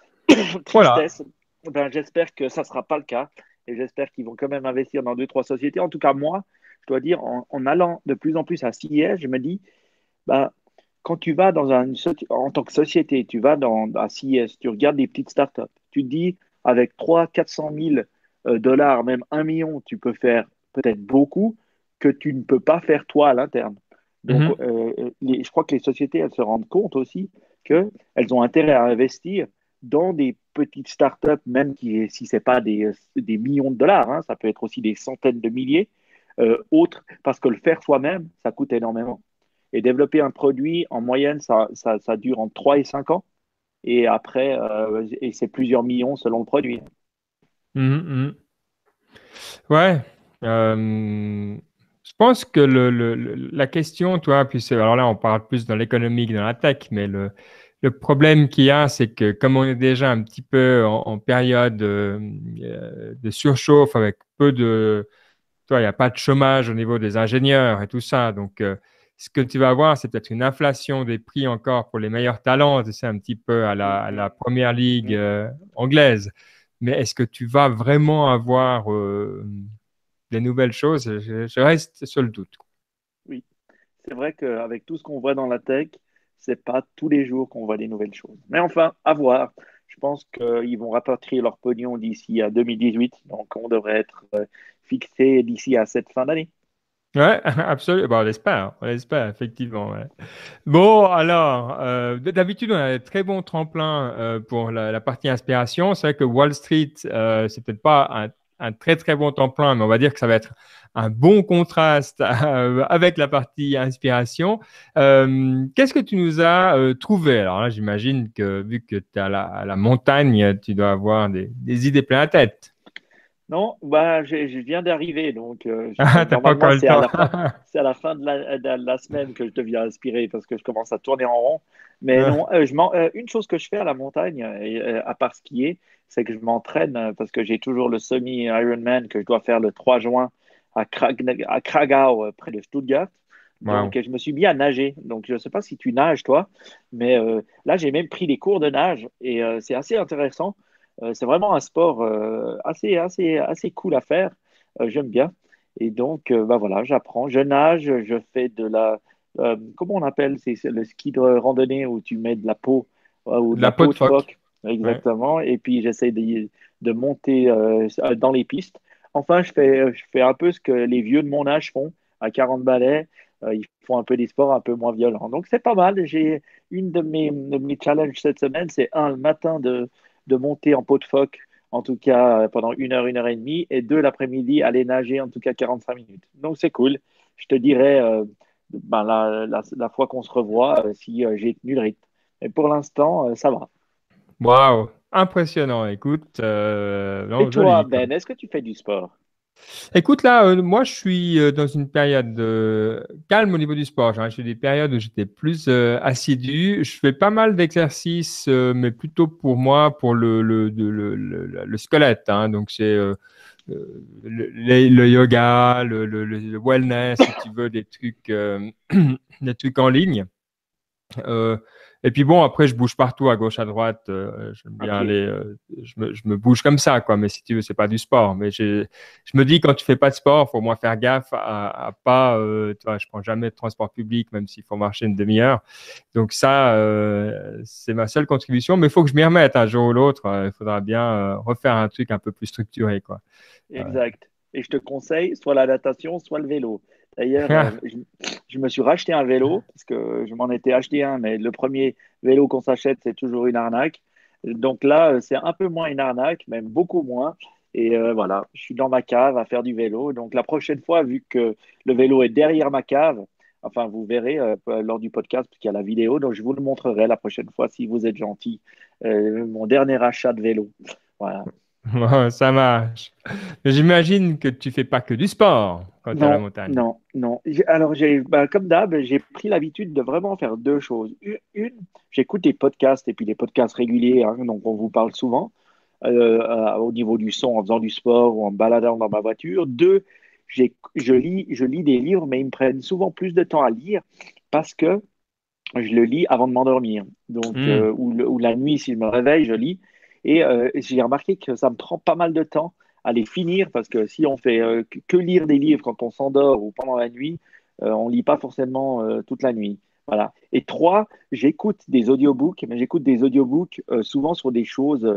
Voilà. Tristesse. Ben, j'espère que ça ne sera pas le cas. Et j'espère qu'ils vont quand même investir dans deux, trois sociétés. En tout cas, moi, je dois dire, en allant de plus en plus à CIS, je me dis, bah, quand tu vas en tant que société, tu vas à CIS, tu regardes des petites startups, tu te dis, avec 300 400 000 dollars, même 1 million, tu peux faire peut-être beaucoup que tu ne peux pas faire toi à l'interne. Donc, Mhm. je crois que les sociétés, elles se rendent compte aussi qu'elles ont intérêt à investir dans des petites startups, même si ce n'est pas des millions de dollars, hein, ça peut être aussi des centaines de milliers, autres, parce que le faire soi-même, ça coûte énormément. Et développer un produit, en moyenne, ça dure entre 3 et 5 ans. Et après, et c'est plusieurs millions selon le produit. Mhm, mhm. Ouais. Euh, je pense que la question, toi, puis alors là, on parle plus dans l'économie que dans la tech, mais le problème qu'il y a, c'est que comme on est déjà un petit peu en période de surchauffe avec peu de, toi, il n'y a pas de chômage au niveau des ingénieurs et tout ça. Donc, ce que tu vas avoir, c'est peut-être une inflation des prix encore pour les meilleurs talents. C'est un petit peu à la première ligue anglaise. Mais est-ce que tu vas vraiment avoir des nouvelles choses? Je reste sur le doute. Oui, c'est vrai qu'avec tout ce qu'on voit dans la tech, c'est pas tous les jours qu'on voit des nouvelles choses. Mais enfin, à voir. Je pense qu'ils vont rapatrier leur pognon d'ici à 2018. Donc, on devrait être fixé d'ici à cette fin d'année. Ouais, absolument. Bon, on l'espère, effectivement. Ouais. Bon, alors, d'habitude, on a des très bons tremplins pour la partie inspiration. C'est vrai que Wall Street, c'est peut-être pas un très très bon tremplin, mais on va dire que ça va être un bon contraste avec la partie inspiration. Qu'est-ce que tu nous as trouvé? Alors là, j'imagine que vu que tu es à la montagne, tu dois avoir des idées plein la tête. Non, bah, je viens d'arriver, donc Ah, t'as pas normalement encore le temps. c'est à la fin de la semaine que je deviens inspiré parce que je commence à tourner en rond. Mais Ouais. non, une chose que je fais à la montagne, à part skier, c'est que je m'entraîne parce que j'ai toujours le semi-Ironman que je dois faire le 3 juin à Kragau, près de Stuttgart. Wow. Donc, je me suis mis à nager. Donc, je ne sais pas si tu nages, toi, mais là, j'ai même pris des cours de nage et c'est assez intéressant. C'est vraiment un sport assez cool à faire. J'aime bien. Et donc, bah voilà, j'apprends. Je nage, je fais comment on appelle? C'est le ski de randonnée où tu mets de la peau ou de La la peau peau de de phoque. phoque. Ouais. Exactement. Et puis, j'essaie de monter dans les pistes. Enfin, je fais un peu ce que les vieux de mon âge font à 40 balais. Ils font un peu des sports un peu moins violents. Donc, c'est pas mal. J'ai de mes challenges cette semaine, c'est le matin de monter en pot de phoque, en tout cas pendant 1 heure et demie, et deux, l'après-midi, aller nager, en tout cas 45 minutes. Donc c'est cool. Je te dirai ben, la fois qu'on se revoit si j'ai tenu le rythme. Mais pour l'instant, ça va. Waouh. Impressionnant. Écoute, Et non, toi, joli, quoi. Ben, est-ce que tu fais du sport? Écoute, là, moi, je suis dans une période calme au niveau du sport. J'ai eu des périodes où j'étais plus assidu. Je fais pas mal d'exercices, mais plutôt pour moi, pour le squelette, hein. Donc, c'est le yoga, le wellness, si tu veux, des trucs, des trucs en ligne. Euh, et puis bon, après, je bouge partout, à gauche, à droite. J'aime bien Ok. aller, je me bouge comme ça, quoi. Mais si tu veux, c'est pas du sport. Mais je me dis, quand tu fais pas de sport, faut au moins faire gaffe à pas, tu vois, je prends jamais de transport public, même s'il faut marcher une demi-heure. Donc ça, c'est ma seule contribution. Mais il faut que je m'y remette un jour ou l'autre. Il faudra bien refaire un truc un peu plus structuré, quoi. Euh, Exact. et je te conseille soit la natation, soit le vélo. D'ailleurs, je me suis racheté un vélo parce que je m'en étais acheté un, mais le premier vélo qu'on s'achète, c'est toujours une arnaque. Donc là, c'est un peu moins une arnaque, même beaucoup moins. Et voilà, je suis dans ma cave à faire du vélo. Donc la prochaine fois, vu que le vélo est derrière ma cave, enfin, vous verrez lors du podcast, parce qu'il y a la vidéo, donc je vous le montrerai la prochaine fois si vous êtes gentil. Mon dernier achat de vélo. Voilà. Bon, ça marche. Mais j'imagine que tu fais pas que du sport quand tu es à la Non, montagne. non, non. Alors, comme d'hab, j'ai pris l'habitude de vraiment faire deux choses. Une, j'écoute des podcasts et puis des podcasts réguliers, hein, donc on vous parle souvent au niveau du son en faisant du sport ou en me baladant dans ma voiture. Deux, je lis des livres, mais ils me prennent souvent plus de temps à lire parce que je le lis avant de m'endormir. Donc, Hmm. ou la nuit, si je me réveille, je lis. Et j'ai remarqué que ça me prend pas mal de temps à les finir parce que si on fait que lire des livres quand on s'endort ou pendant la nuit, on lit pas forcément toute la nuit. Voilà. Et trois, j'écoute des audiobooks, mais j'écoute des audiobooks souvent sur des choses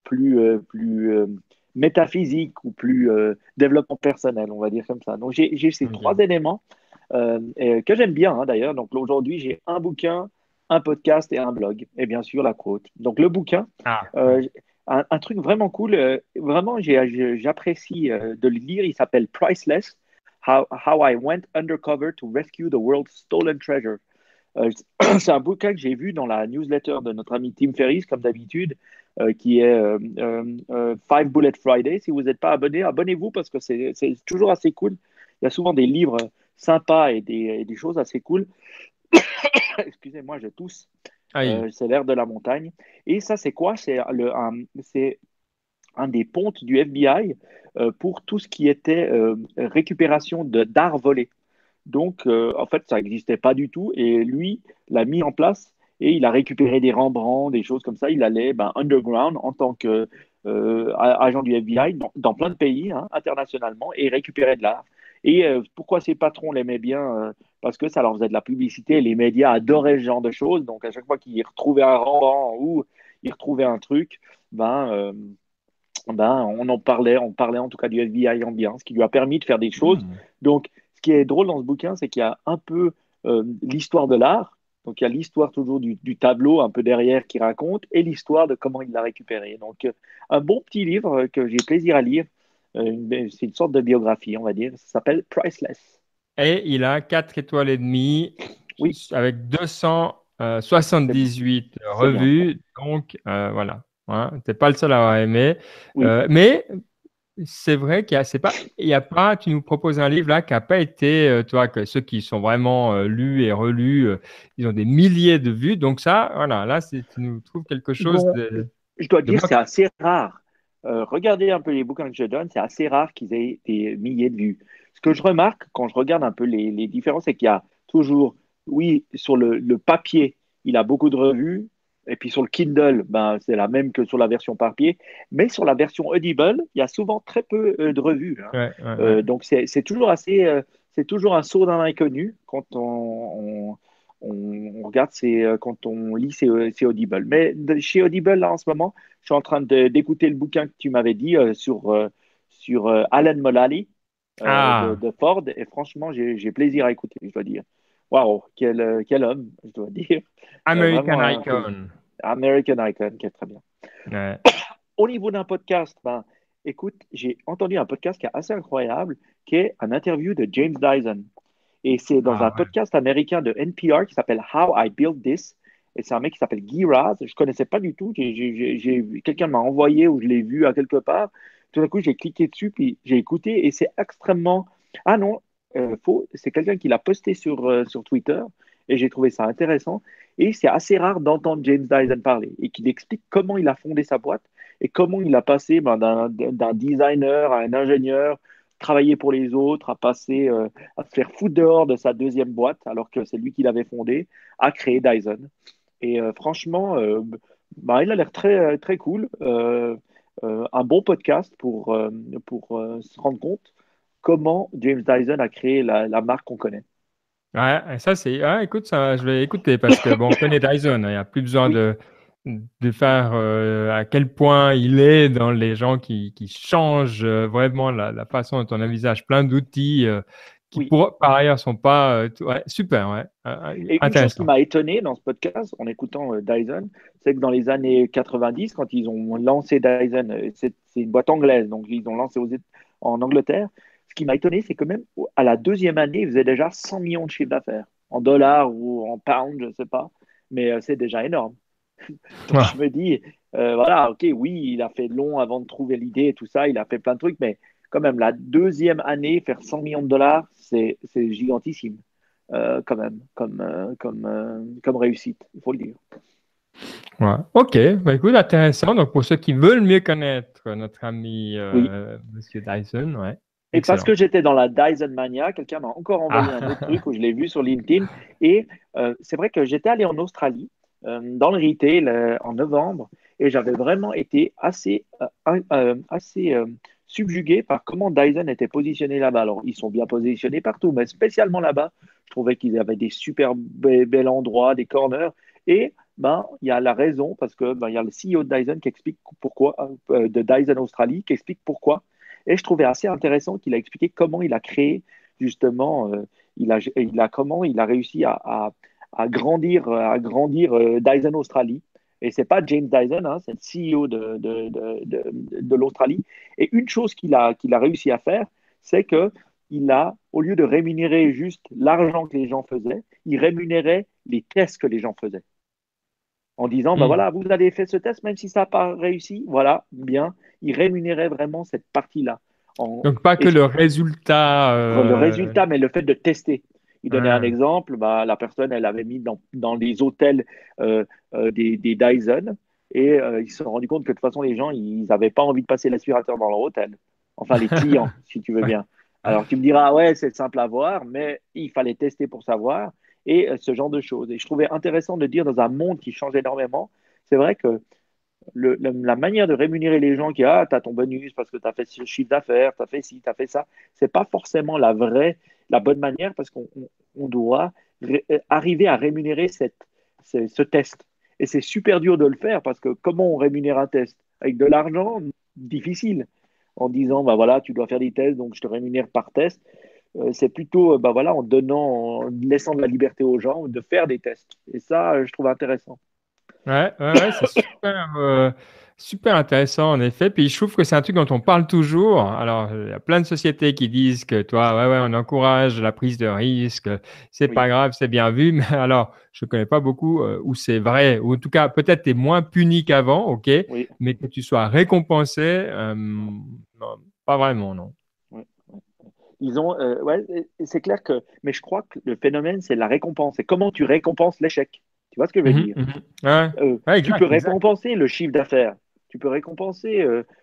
plus métaphysiques ou plus développement personnel, on va dire comme ça. Donc, j'ai ces trois Ok. éléments que j'aime bien hein, d'ailleurs. Donc aujourd'hui, j'ai un bouquin, un podcast et un blog. Et bien sûr, la quote. Donc le bouquin, Ah, euh, oui. un truc vraiment cool, vraiment j'apprécie de le lire. Il s'appelle Priceless, How I Went Undercover to Rescue the World's Stolen Treasure. Euh, c'est un bouquin que j'ai vu dans la newsletter de notre ami Tim Ferriss, comme d'habitude, qui est Five Bullet Friday. Si vous n'êtes pas abonné, abonnez-vous parce que c'est toujours assez cool. Il y a souvent des livres sympas et des choses assez cool. Excusez-moi, je tousse. Aïe. C'est l'air de la montagne. Et ça, c'est quoi? C'est un des pontes du FBI pour tout ce qui était récupération d'art volé. Donc, en fait, ça n'existait pas du tout. Et lui l'a mis en place et il a récupéré des Rembrandt, des choses comme ça. Il allait underground en tant que agent du FBI dans plein de pays hein, internationalement et récupérait de l'art. Et pourquoi ces patrons l'aimaient bien parce que ça leur faisait de la publicité. Les médias adoraient ce genre de choses. Donc, à chaque fois qu'ils retrouvaient un Rembrandt ou ils retrouvaient un truc, ben, euh, on parlait en tout cas du FBI ambiant, ce qui lui a permis de faire des choses. Hmm. Donc, ce qui est drôle dans ce bouquin, c'est qu'il y a un peu l'histoire de l'art. Donc, il y a l'histoire toujours du tableau un peu derrière qui raconte et l'histoire de comment il l'a récupéré. Donc, un bon petit livre que j'ai plaisir à lire. C'est une sorte de biographie, on va dire. Ça s'appelle Priceless. Et il a 4 étoiles et demie Oui, avec c'est 278 c'est bien ça. revues. Donc, voilà. Hein, t'es pas le seul à avoir aimé. Oui. Mais c'est vrai c'est pas, il y a pas, tu nous proposes un livre là qui n'a pas été, toi, que ceux qui sont vraiment lus et relus, ils ont des milliers de vues. Donc ça, voilà, là, tu nous trouves quelque chose Bon, je dois de dire, moins. c'est assez rare. Regardez un peu les bouquins que je donne, c'est assez rare qu'ils aient des milliers de vues. Ce que je remarque quand je regarde un peu les différences, c'est qu'il y a toujours, oui, sur le papier, il a beaucoup de revues, et puis sur le Kindle, c'est la même que sur la version papier, mais sur la version Audible, il y a souvent très peu de revues. Hein. Ouais, ouais, ouais. Donc c'est toujours c'est toujours un saut dans l'inconnu quand on regarde, quand on lit, c'est Audible. Mais chez Audible, là, en ce moment, je suis en train d'écouter le bouquin que tu m'avais dit sur Alan Mulally Ah, de Ford. Et franchement, j'ai plaisir à écouter, je dois dire. Waouh, quel homme, je dois dire. American Vraiment un Icon. American Icon, qui est très bien. Ouais. Au niveau d'un podcast, écoute, j'ai entendu un podcast qui est assez incroyable, qui est un interview de James Dyson. Et c'est dans un Ah, ouais. podcast américain de NPR qui s'appelle How I Built This. Et c'est un mec qui s'appelle Guy Raz. Je ne connaissais pas du tout. Quelqu'un m'a envoyé ou je l'ai vu à quelque part. Tout d'un coup, j'ai cliqué dessus, puis j'ai écouté. Et c'est extrêmement. Ah non, faux. C'est quelqu'un qui l'a posté sur Twitter. Et j'ai trouvé ça intéressant. Et c'est assez rare d'entendre James Dyson parler et qu'il explique comment il a fondé sa boîte et comment il a passé d'un designer à un ingénieur, travailler pour les autres, à se faire foutre dehors de sa deuxième boîte, alors que c'est lui qui l'avait fondée, à créer Dyson. Et franchement, il a l'air très cool. Un bon podcast pour se rendre compte comment James Dyson a créé la marque qu'on connaît. Ouais, et ça, c'est. Ah, écoute, ça, je vais écouter parce que, bon, on connaît Dyson, hein, il n'y a plus besoin Oui, de faire à quel point il est dans les gens qui changent vraiment la façon dont on envisage plein d'outils qui Oui. par ailleurs sont pas ouais, super, ouais, Et une chose qui intéressant. m'a étonné dans ce podcast, en écoutant Dyson, c'est que dans les années 90, quand ils ont lancé Dyson, c'est une boîte anglaise, donc ils ont lancé en Angleterre. Ce qui m'a étonné, c'est que même à la deuxième année, ils faisaient déjà 100 millions de chiffre d'affaires, en dollars ou en pounds, je ne sais pas, mais c'est déjà énorme. Donc je Ouais. me dis, voilà, ok, oui, il a fait long avant de trouver l'idée et tout ça, il a fait plein de trucs, mais quand même, la deuxième année, faire 100 millions de dollars, c'est gigantissime, quand même, comme réussite, il faut le dire. Ouais. OK, bah, écoute, intéressant. Donc, pour ceux qui veulent mieux connaître notre ami Oui. Monsieur Dyson, ouais, Et parce excellent. que j'étais dans la Dyson Mania, quelqu'un m'a encore envoyé un autre Ah, truc où je l'ai vu sur LinkedIn. Et c'est vrai que j'étais allé en Australie, dans le retail, en novembre, et j'avais vraiment été assez subjugué par comment Dyson était positionné là-bas. Alors, ils sont bien positionnés partout, mais spécialement là-bas, je trouvais qu'ils avaient des super bels endroits, des corners. Et ben, il y a la raison, parce que ben, il y a le CEO de Dyson qui explique pourquoi, de Dyson Australie, qui explique pourquoi. Et je trouvais assez intéressant qu'il a expliqué comment il a créé, justement, comment il a réussi à grandir Dyson Australie. Et c'est pas James Dyson, hein, c'est le CEO de l'Australie. Et une chose qu'il a réussi à faire, c'est que au lieu de rémunérer juste l'argent que les gens faisaient, il rémunérait les tests que les gens faisaient en disant, ben hmm. voilà, vous avez fait ce test, même si ça n'a pas réussi, voilà, bien, il rémunérait vraiment cette partie-là. Donc, pas Et que le résultat. le résultat, mais le fait de tester. Il donnait un Hein. exemple, bah, la personne, elle avait mis dans les hôtels des Dyson et ils se sont rendus compte que de toute façon, les gens, ils n'avaient pas envie de passer l'aspirateur dans leur hôtel. Enfin, les clients, si tu veux Ouais. bien. Alors, tu me diras, ah ouais, c'est simple à voir, mais il fallait tester pour savoir et ce genre de choses. Et je trouvais intéressant de dire dans un monde qui change énormément, c'est vrai que la manière de rémunérer les gens qui, ah, tu as ton bonus parce que tu as fait ce chiffre d'affaires, tu as fait ci, tu as fait ça, c'est pas forcément la bonne manière parce qu'on doit arriver à rémunérer ce test. Et c'est super dur de le faire parce que comment on rémunère un test? Avec de l'argent, difficile. En disant, bah voilà, tu dois faire des tests, donc je te rémunère par test. C'est plutôt, bah voilà, en laissant de la liberté aux gens de faire des tests. Et ça, je trouve intéressant. Ouais, ouais, ouais, c'est super, super intéressant en effet. Puis je trouve que c'est un truc dont on parle toujours. Alors, il y a plein de sociétés qui disent que toi, ouais, ouais, on encourage la prise de risque, c'est Oui, pas grave, c'est bien vu. Mais alors, je connais pas beaucoup où c'est vrai, ou en tout cas, peut-être tu es moins puni qu'avant, ok, oui. mais que tu sois récompensé, non, pas vraiment, non. Oui. Ouais, c'est clair que, mais je crois que le phénomène, c'est la récompense. C'est comment tu récompenses l'échec. Tu vois ce que je veux Mhm, dire? mhm. Ouais, ouais, Tu peux exact, exact. récompenser le chiffre d'affaires. Tu peux récompenser,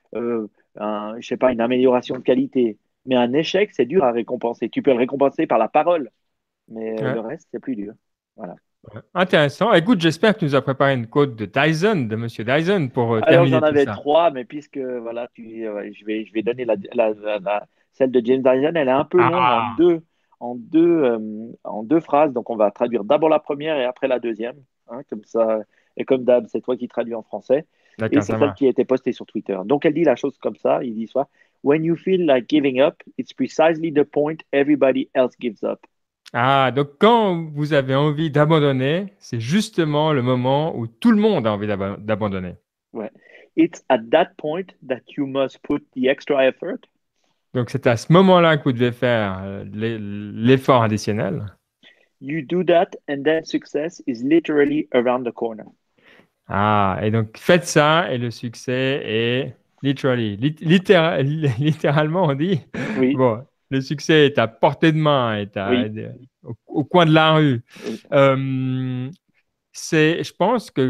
je sais pas, une amélioration de qualité. Mais un échec, c'est dur à récompenser. Tu peux le récompenser par la parole, mais le Ouais. reste, c'est plus dur. Voilà. Ouais. Intéressant. Écoute, j'espère que tu nous as préparé une quote de Dyson, de Monsieur Dyson, pour Alors, terminer j'en tout avais ça. trois, mais puisque voilà, je vais donner celle de James Dyson. Elle est un peu longue Ah, en deux phrases, donc on va traduire d'abord la première et après la deuxième, hein, comme ça. Et comme d'hab, c'est toi qui traduis en français. Et d'accord, c'est ça celle marche. qui a été postée sur Twitter. Donc elle dit la chose comme ça. Il dit soit When you feel like giving up, it's precisely the point everybody else gives up. Ah, donc quand vous avez envie d'abandonner, c'est justement le moment où tout le monde a envie d'abandonner. Ouais. It's at that point that you must put the extra effort. Donc c'est à ce moment-là que vous devez faire l'effort additionnel. You do that, and then success is literally around the corner. Ah, et donc faites ça et le succès est littéralement on dit, Oui, bon, le succès est à portée de main, oui, au coin de la rue. oui, Euh, je pense que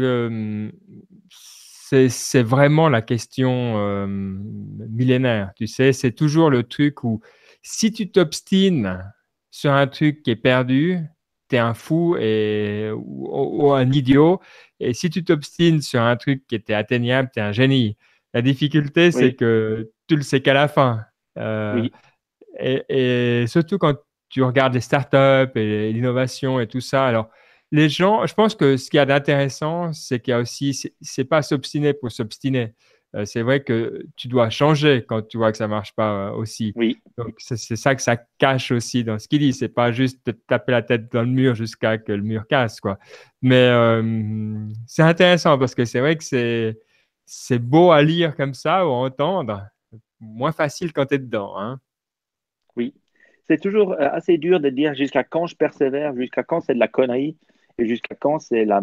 c'est vraiment la question millénaire. Tu sais, c'est toujours le truc où si tu t'obstines sur un truc qui est perdu, t'es un fou ou un idiot. Et si tu t'obstines sur un truc qui était atteignable, t'es un génie. La difficulté, c'est oui, que tu le sais qu'à la fin. Euh, oui, et surtout quand tu regardes les startups et l'innovation et tout ça. Alors, les gens, je pense que ce qu'il y a d'intéressant, c'est qu'il y a aussi, c'est pas s'obstiner pour s'obstiner. C'est vrai que tu dois changer quand tu vois que ça marche pas aussi. Oui, Donc, c'est ça que ça cache aussi dans ce qu'il dit. C'est pas juste te taper la tête dans le mur jusqu'à que le mur casse, quoi. Mais c'est intéressant parce que c'est vrai que c'est beau à lire comme ça ou à entendre. Moins facile quand tu es dedans, hein. oui. C'est toujours assez dur de dire jusqu'à quand je persévère, jusqu'à quand c'est de la connerie, et jusqu'à quand c'est la.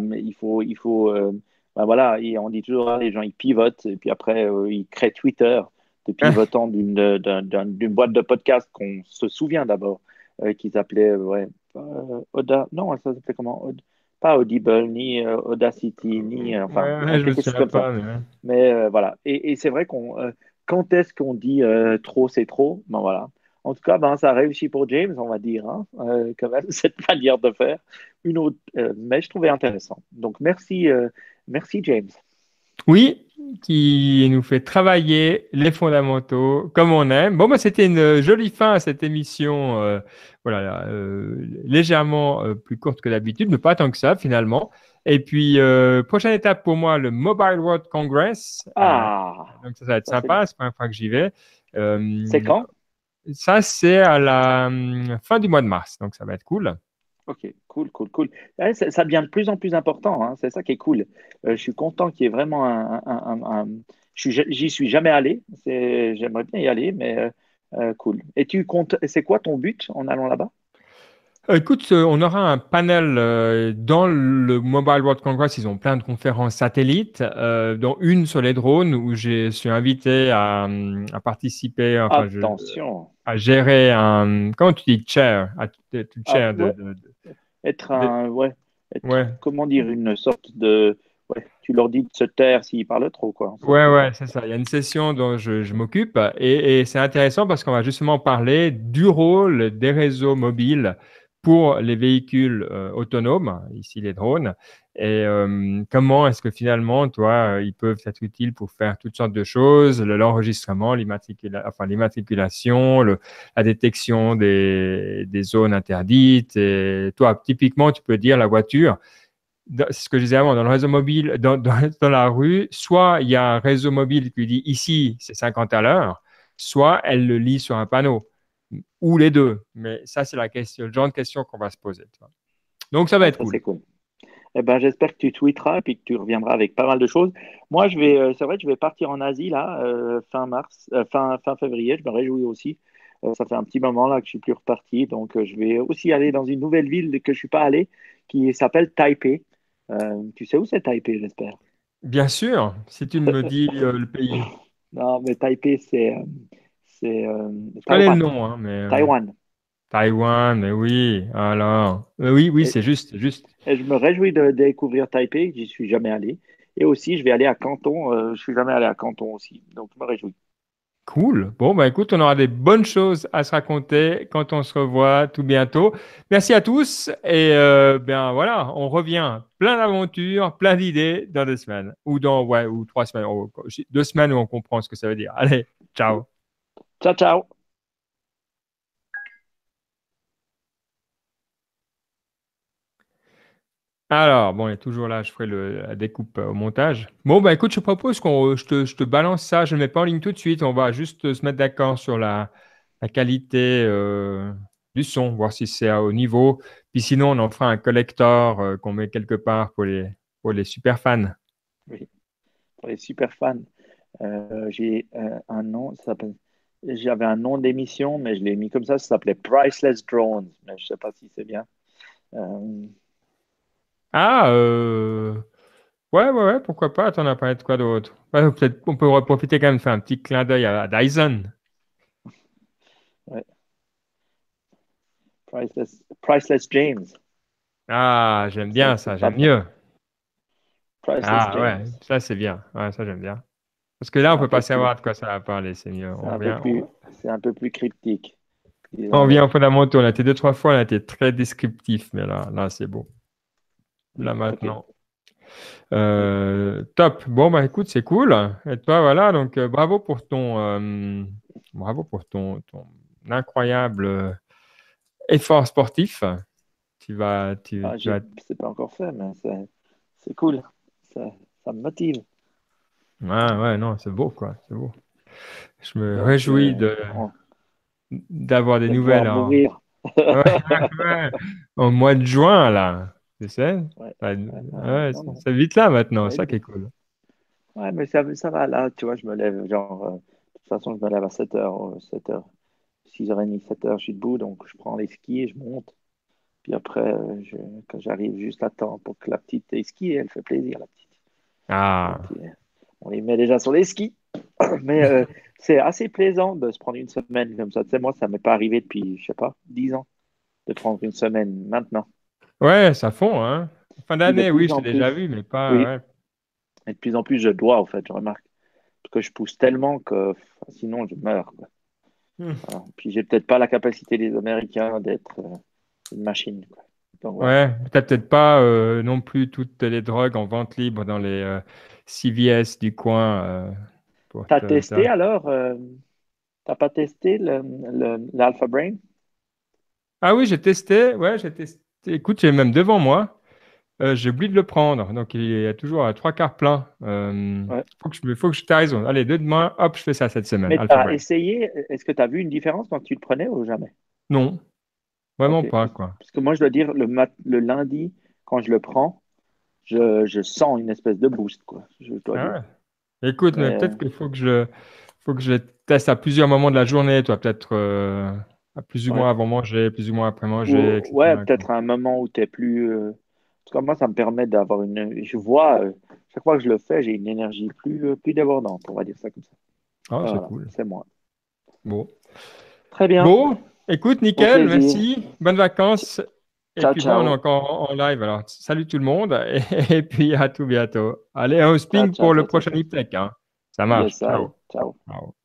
Ben voilà, et on dit toujours, hein, les gens ils pivotent, et puis après ils créent Twitter de pivotant d'une boîte de podcast qu'on se souvient d'abord, qui s'appelait ouais, Oda. Non, ça s'appelait comment? Pas Audible, ni Audacity, ni enfin Ouais, je me quelque chose souviens comme ça. pas, mais ouais. Mais voilà. Et c'est vrai qu'on quand est-ce qu'on dit trop, c'est trop? Ben voilà. En tout cas, ben, ça a réussi pour James, on va dire, hein, quand même, cette manière de faire. Une autre, mais je trouvais intéressant. Donc, merci James. Oui, qui nous fait travailler les fondamentaux comme on aime. Bon, bah, c'était une jolie fin à cette émission, voilà, légèrement plus courte que d'habitude, mais pas tant que ça finalement. Et puis, prochaine étape pour moi, le Mobile World Congress. Ah, Donc, ça va être ça c'est sympa, bien. c'est la première fois que j'y vais. C'est Euh, quand? Ça, c'est à la fin du mois de mars, donc ça va être cool. Ok, cool, cool, cool. Ouais, ça devient de plus en plus important, hein, c'est ça qui est cool. Je suis content qu'il y ait vraiment j'y suis jamais allé, j'aimerais bien y aller, mais cool. Et tu comptes, c'est quoi ton but en allant là-bas? Écoute, on aura un panel dans le Mobile World Congress. Ils ont plein de conférences satellites, dont une sur les drones où je suis invité à participer, enfin, Attention. à gérer un, comment tu dis, chair, Ah, chair ouais, être de- un, ouais, être, ouais, comment dire, une sorte de, ouais, tu leur dis de se taire s'ils parlent trop, quoi, une sorte ouais, comme ouais, ça. c'est ça. Il y a une session dont je m'occupe et c'est intéressant parce qu'on va justement parler du rôle des réseaux mobiles pour les véhicules autonomes, ici les drones, et comment est-ce que finalement, toi, ils peuvent être utiles pour faire toutes sortes de choses, l'enregistrement, enfin, l'immatriculation, la détection des zones interdites. Et toi, typiquement, tu peux dire la voiture c'est ce que je disais avant, dans le réseau mobile, dans la rue, soit il y a un réseau mobile qui dit ici, c'est 50 à l'heure, soit elle le lit sur un panneau, ou les deux. Mais ça, c'est la question, le genre de question qu'on va se poser, tu vois. Donc, ça va Ah, être ça, cool. c'est cool. Eh ben, j'espère que tu tweeteras et puis que tu reviendras avec pas mal de choses. Moi, c'est vrai que je vais partir en Asie, là, fin mars, fin février. Je me réjouis aussi. Ça fait un petit moment, là, que je suis plus reparti. Donc, je vais aussi aller dans une nouvelle ville que je suis pas allé, qui s'appelle Taipei. Tu sais où c'est Taipei, j'espère? Bien sûr, si tu me dis le pays. Non, mais Taipei, c'est Je connais le Taïwan. nom, hein, mais Taïwan. Taïwan, mais oui, alors. Oui, oui, Et, c'est juste, c'est juste. et je me réjouis de découvrir Taipei, j'y suis jamais allé. Et aussi, je vais aller à Canton. Je suis jamais allé à Canton aussi. Donc, je me réjouis. Cool. Bon, bah écoute, on aura des bonnes choses à se raconter quand on se revoit tout bientôt. Merci à tous et bien voilà, on revient plein d'aventures, plein d'idées dans 2 semaines ou dans ouais ou 3 semaines, 2 semaines où on comprend ce que ça veut dire. Allez, ciao. Ciao, ciao. Alors, bon, on est toujours là, je ferai la découpe au montage. Bon, bah écoute, je propose je te balance ça, je ne le mets pas en ligne tout de suite, on va juste se mettre d'accord sur la qualité du son, voir si c'est à haut niveau. Puis sinon, on en fera un collector qu'on met quelque part pour les super fans. Oui, pour les super fans. J'ai un nom, j'avais un nom d'émission, mais je l'ai mis comme ça s'appelait Priceless Drones. Mais je sais pas si c'est bien. Euh, Ah, ouais, ouais, ouais, pourquoi pas, t'en as parlé de quoi d'autre? Ouais, peut-être on peut profiter quand même de faire un petit clin d'œil à Dyson. ouais, Priceless James. Ah, j'aime bien C'est ça, pas j'aime mal. mieux. Priceless Ah ouais, James. ça c'est bien. Ouais, ça j'aime bien. Parce que là, C'est on un peut peu pas plus, savoir de quoi ça va parler, c'est mieux. c'est On un peu vient, plus, c'est un peu plus cryptique, on disons-le. vient aux fondamentaux. On a été 2, 3 fois, on a été très descriptif, mais là, c'est beau. Là Ok. maintenant. Top. Bon, bah écoute, c'est cool. Et toi, voilà, donc bravo pour ton incroyable effort sportif. tu vas. C'est pas encore fait, mais c'est cool. Ça, ça me motive. Ouais, ouais, non, c'est beau, quoi. C'est beau. Je me Donc, réjouis d'avoir des de me nouvelles voir mourir. ouais, ouais, en mois de juin, là. Tu sais? Ouais, Ouais, non, non, c'est vite là ça maintenant, va être ça qui est bien. cool. Ouais, mais ça va là, tu vois, je me lève, genre, de toute façon, je me lève à 7h, 7h, 6h30, 7h, je suis debout, donc je prends les skis et je monte. Puis après, quand j'arrive juste à temps pour que la petite ait ski, elle fait plaisir, la petite. Et Ah, puis, on les met déjà sur les skis. Mais c'est assez plaisant de se prendre une semaine comme ça. Tu sais, moi, ça m'est pas arrivé depuis, je sais pas, 10 ans de prendre une semaine maintenant. ouais, ça fond, hein. Fin Puis de d'année, oui, plus je t'ai en déjà plus, vu, mais pas. oui, Ouais. et de plus en plus, je dois, en fait, je remarque. Parce que je pousse tellement que sinon, je meurs, quoi. Hmm. Voilà. Puis j'ai peut-être pas la capacité des Américains d'être une machine, quoi. Donc voilà. Ouais, t'as peut-être pas non plus toutes les drogues en vente libre dans les CVS du coin pour T'as te. testé alors? T'as pas testé l'Alpha Brain? Ah oui, j'ai testé. Ouais, j'ai testé. Écoute, j'ai même devant moi. J'ai oublié de le prendre. Donc, il est toujours à trois quarts plein. Ouais. Faut que je t'ai raison. Allez, demain, hop, je fais ça cette semaine. Mais Alpha t'as Brain. essayé, est-ce que tu as vu une différence quand tu le prenais ou jamais? Non, vraiment Ok. pas, quoi. Parce que moi, je dois dire, le lundi, quand je le prends, je sens une espèce de boost, quoi. Je dois Ah dire. ouais. Écoute, mais Mais peut-être qu'il faut que je teste à plusieurs moments de la journée, toi, peut-être à plus ou ouais. moins avant manger, plus ou moins après manger, Ou ouais, etc., quoi. peut-être à un moment où tu es plus. En tout cas, moi, ça me permet d'avoir une. Je vois, chaque fois que je le fais, j'ai une énergie plus débordante, on va dire ça comme ça. Ah, c'est Voilà, cool. c'est moi. Bon. Très bien. Bon, écoute, Au nickel, plaisir. merci. Bonnes vacances. Et Ciao, puis bon, on est ciao. encore en live. Alors, salut tout le monde et puis à tout bientôt. Allez, un Ciao, spin ciao, pour le ciao, ciao, prochain ciao. Iptech, hein. Ça marche. Yes, I. Ciao. Ciao. Ciao.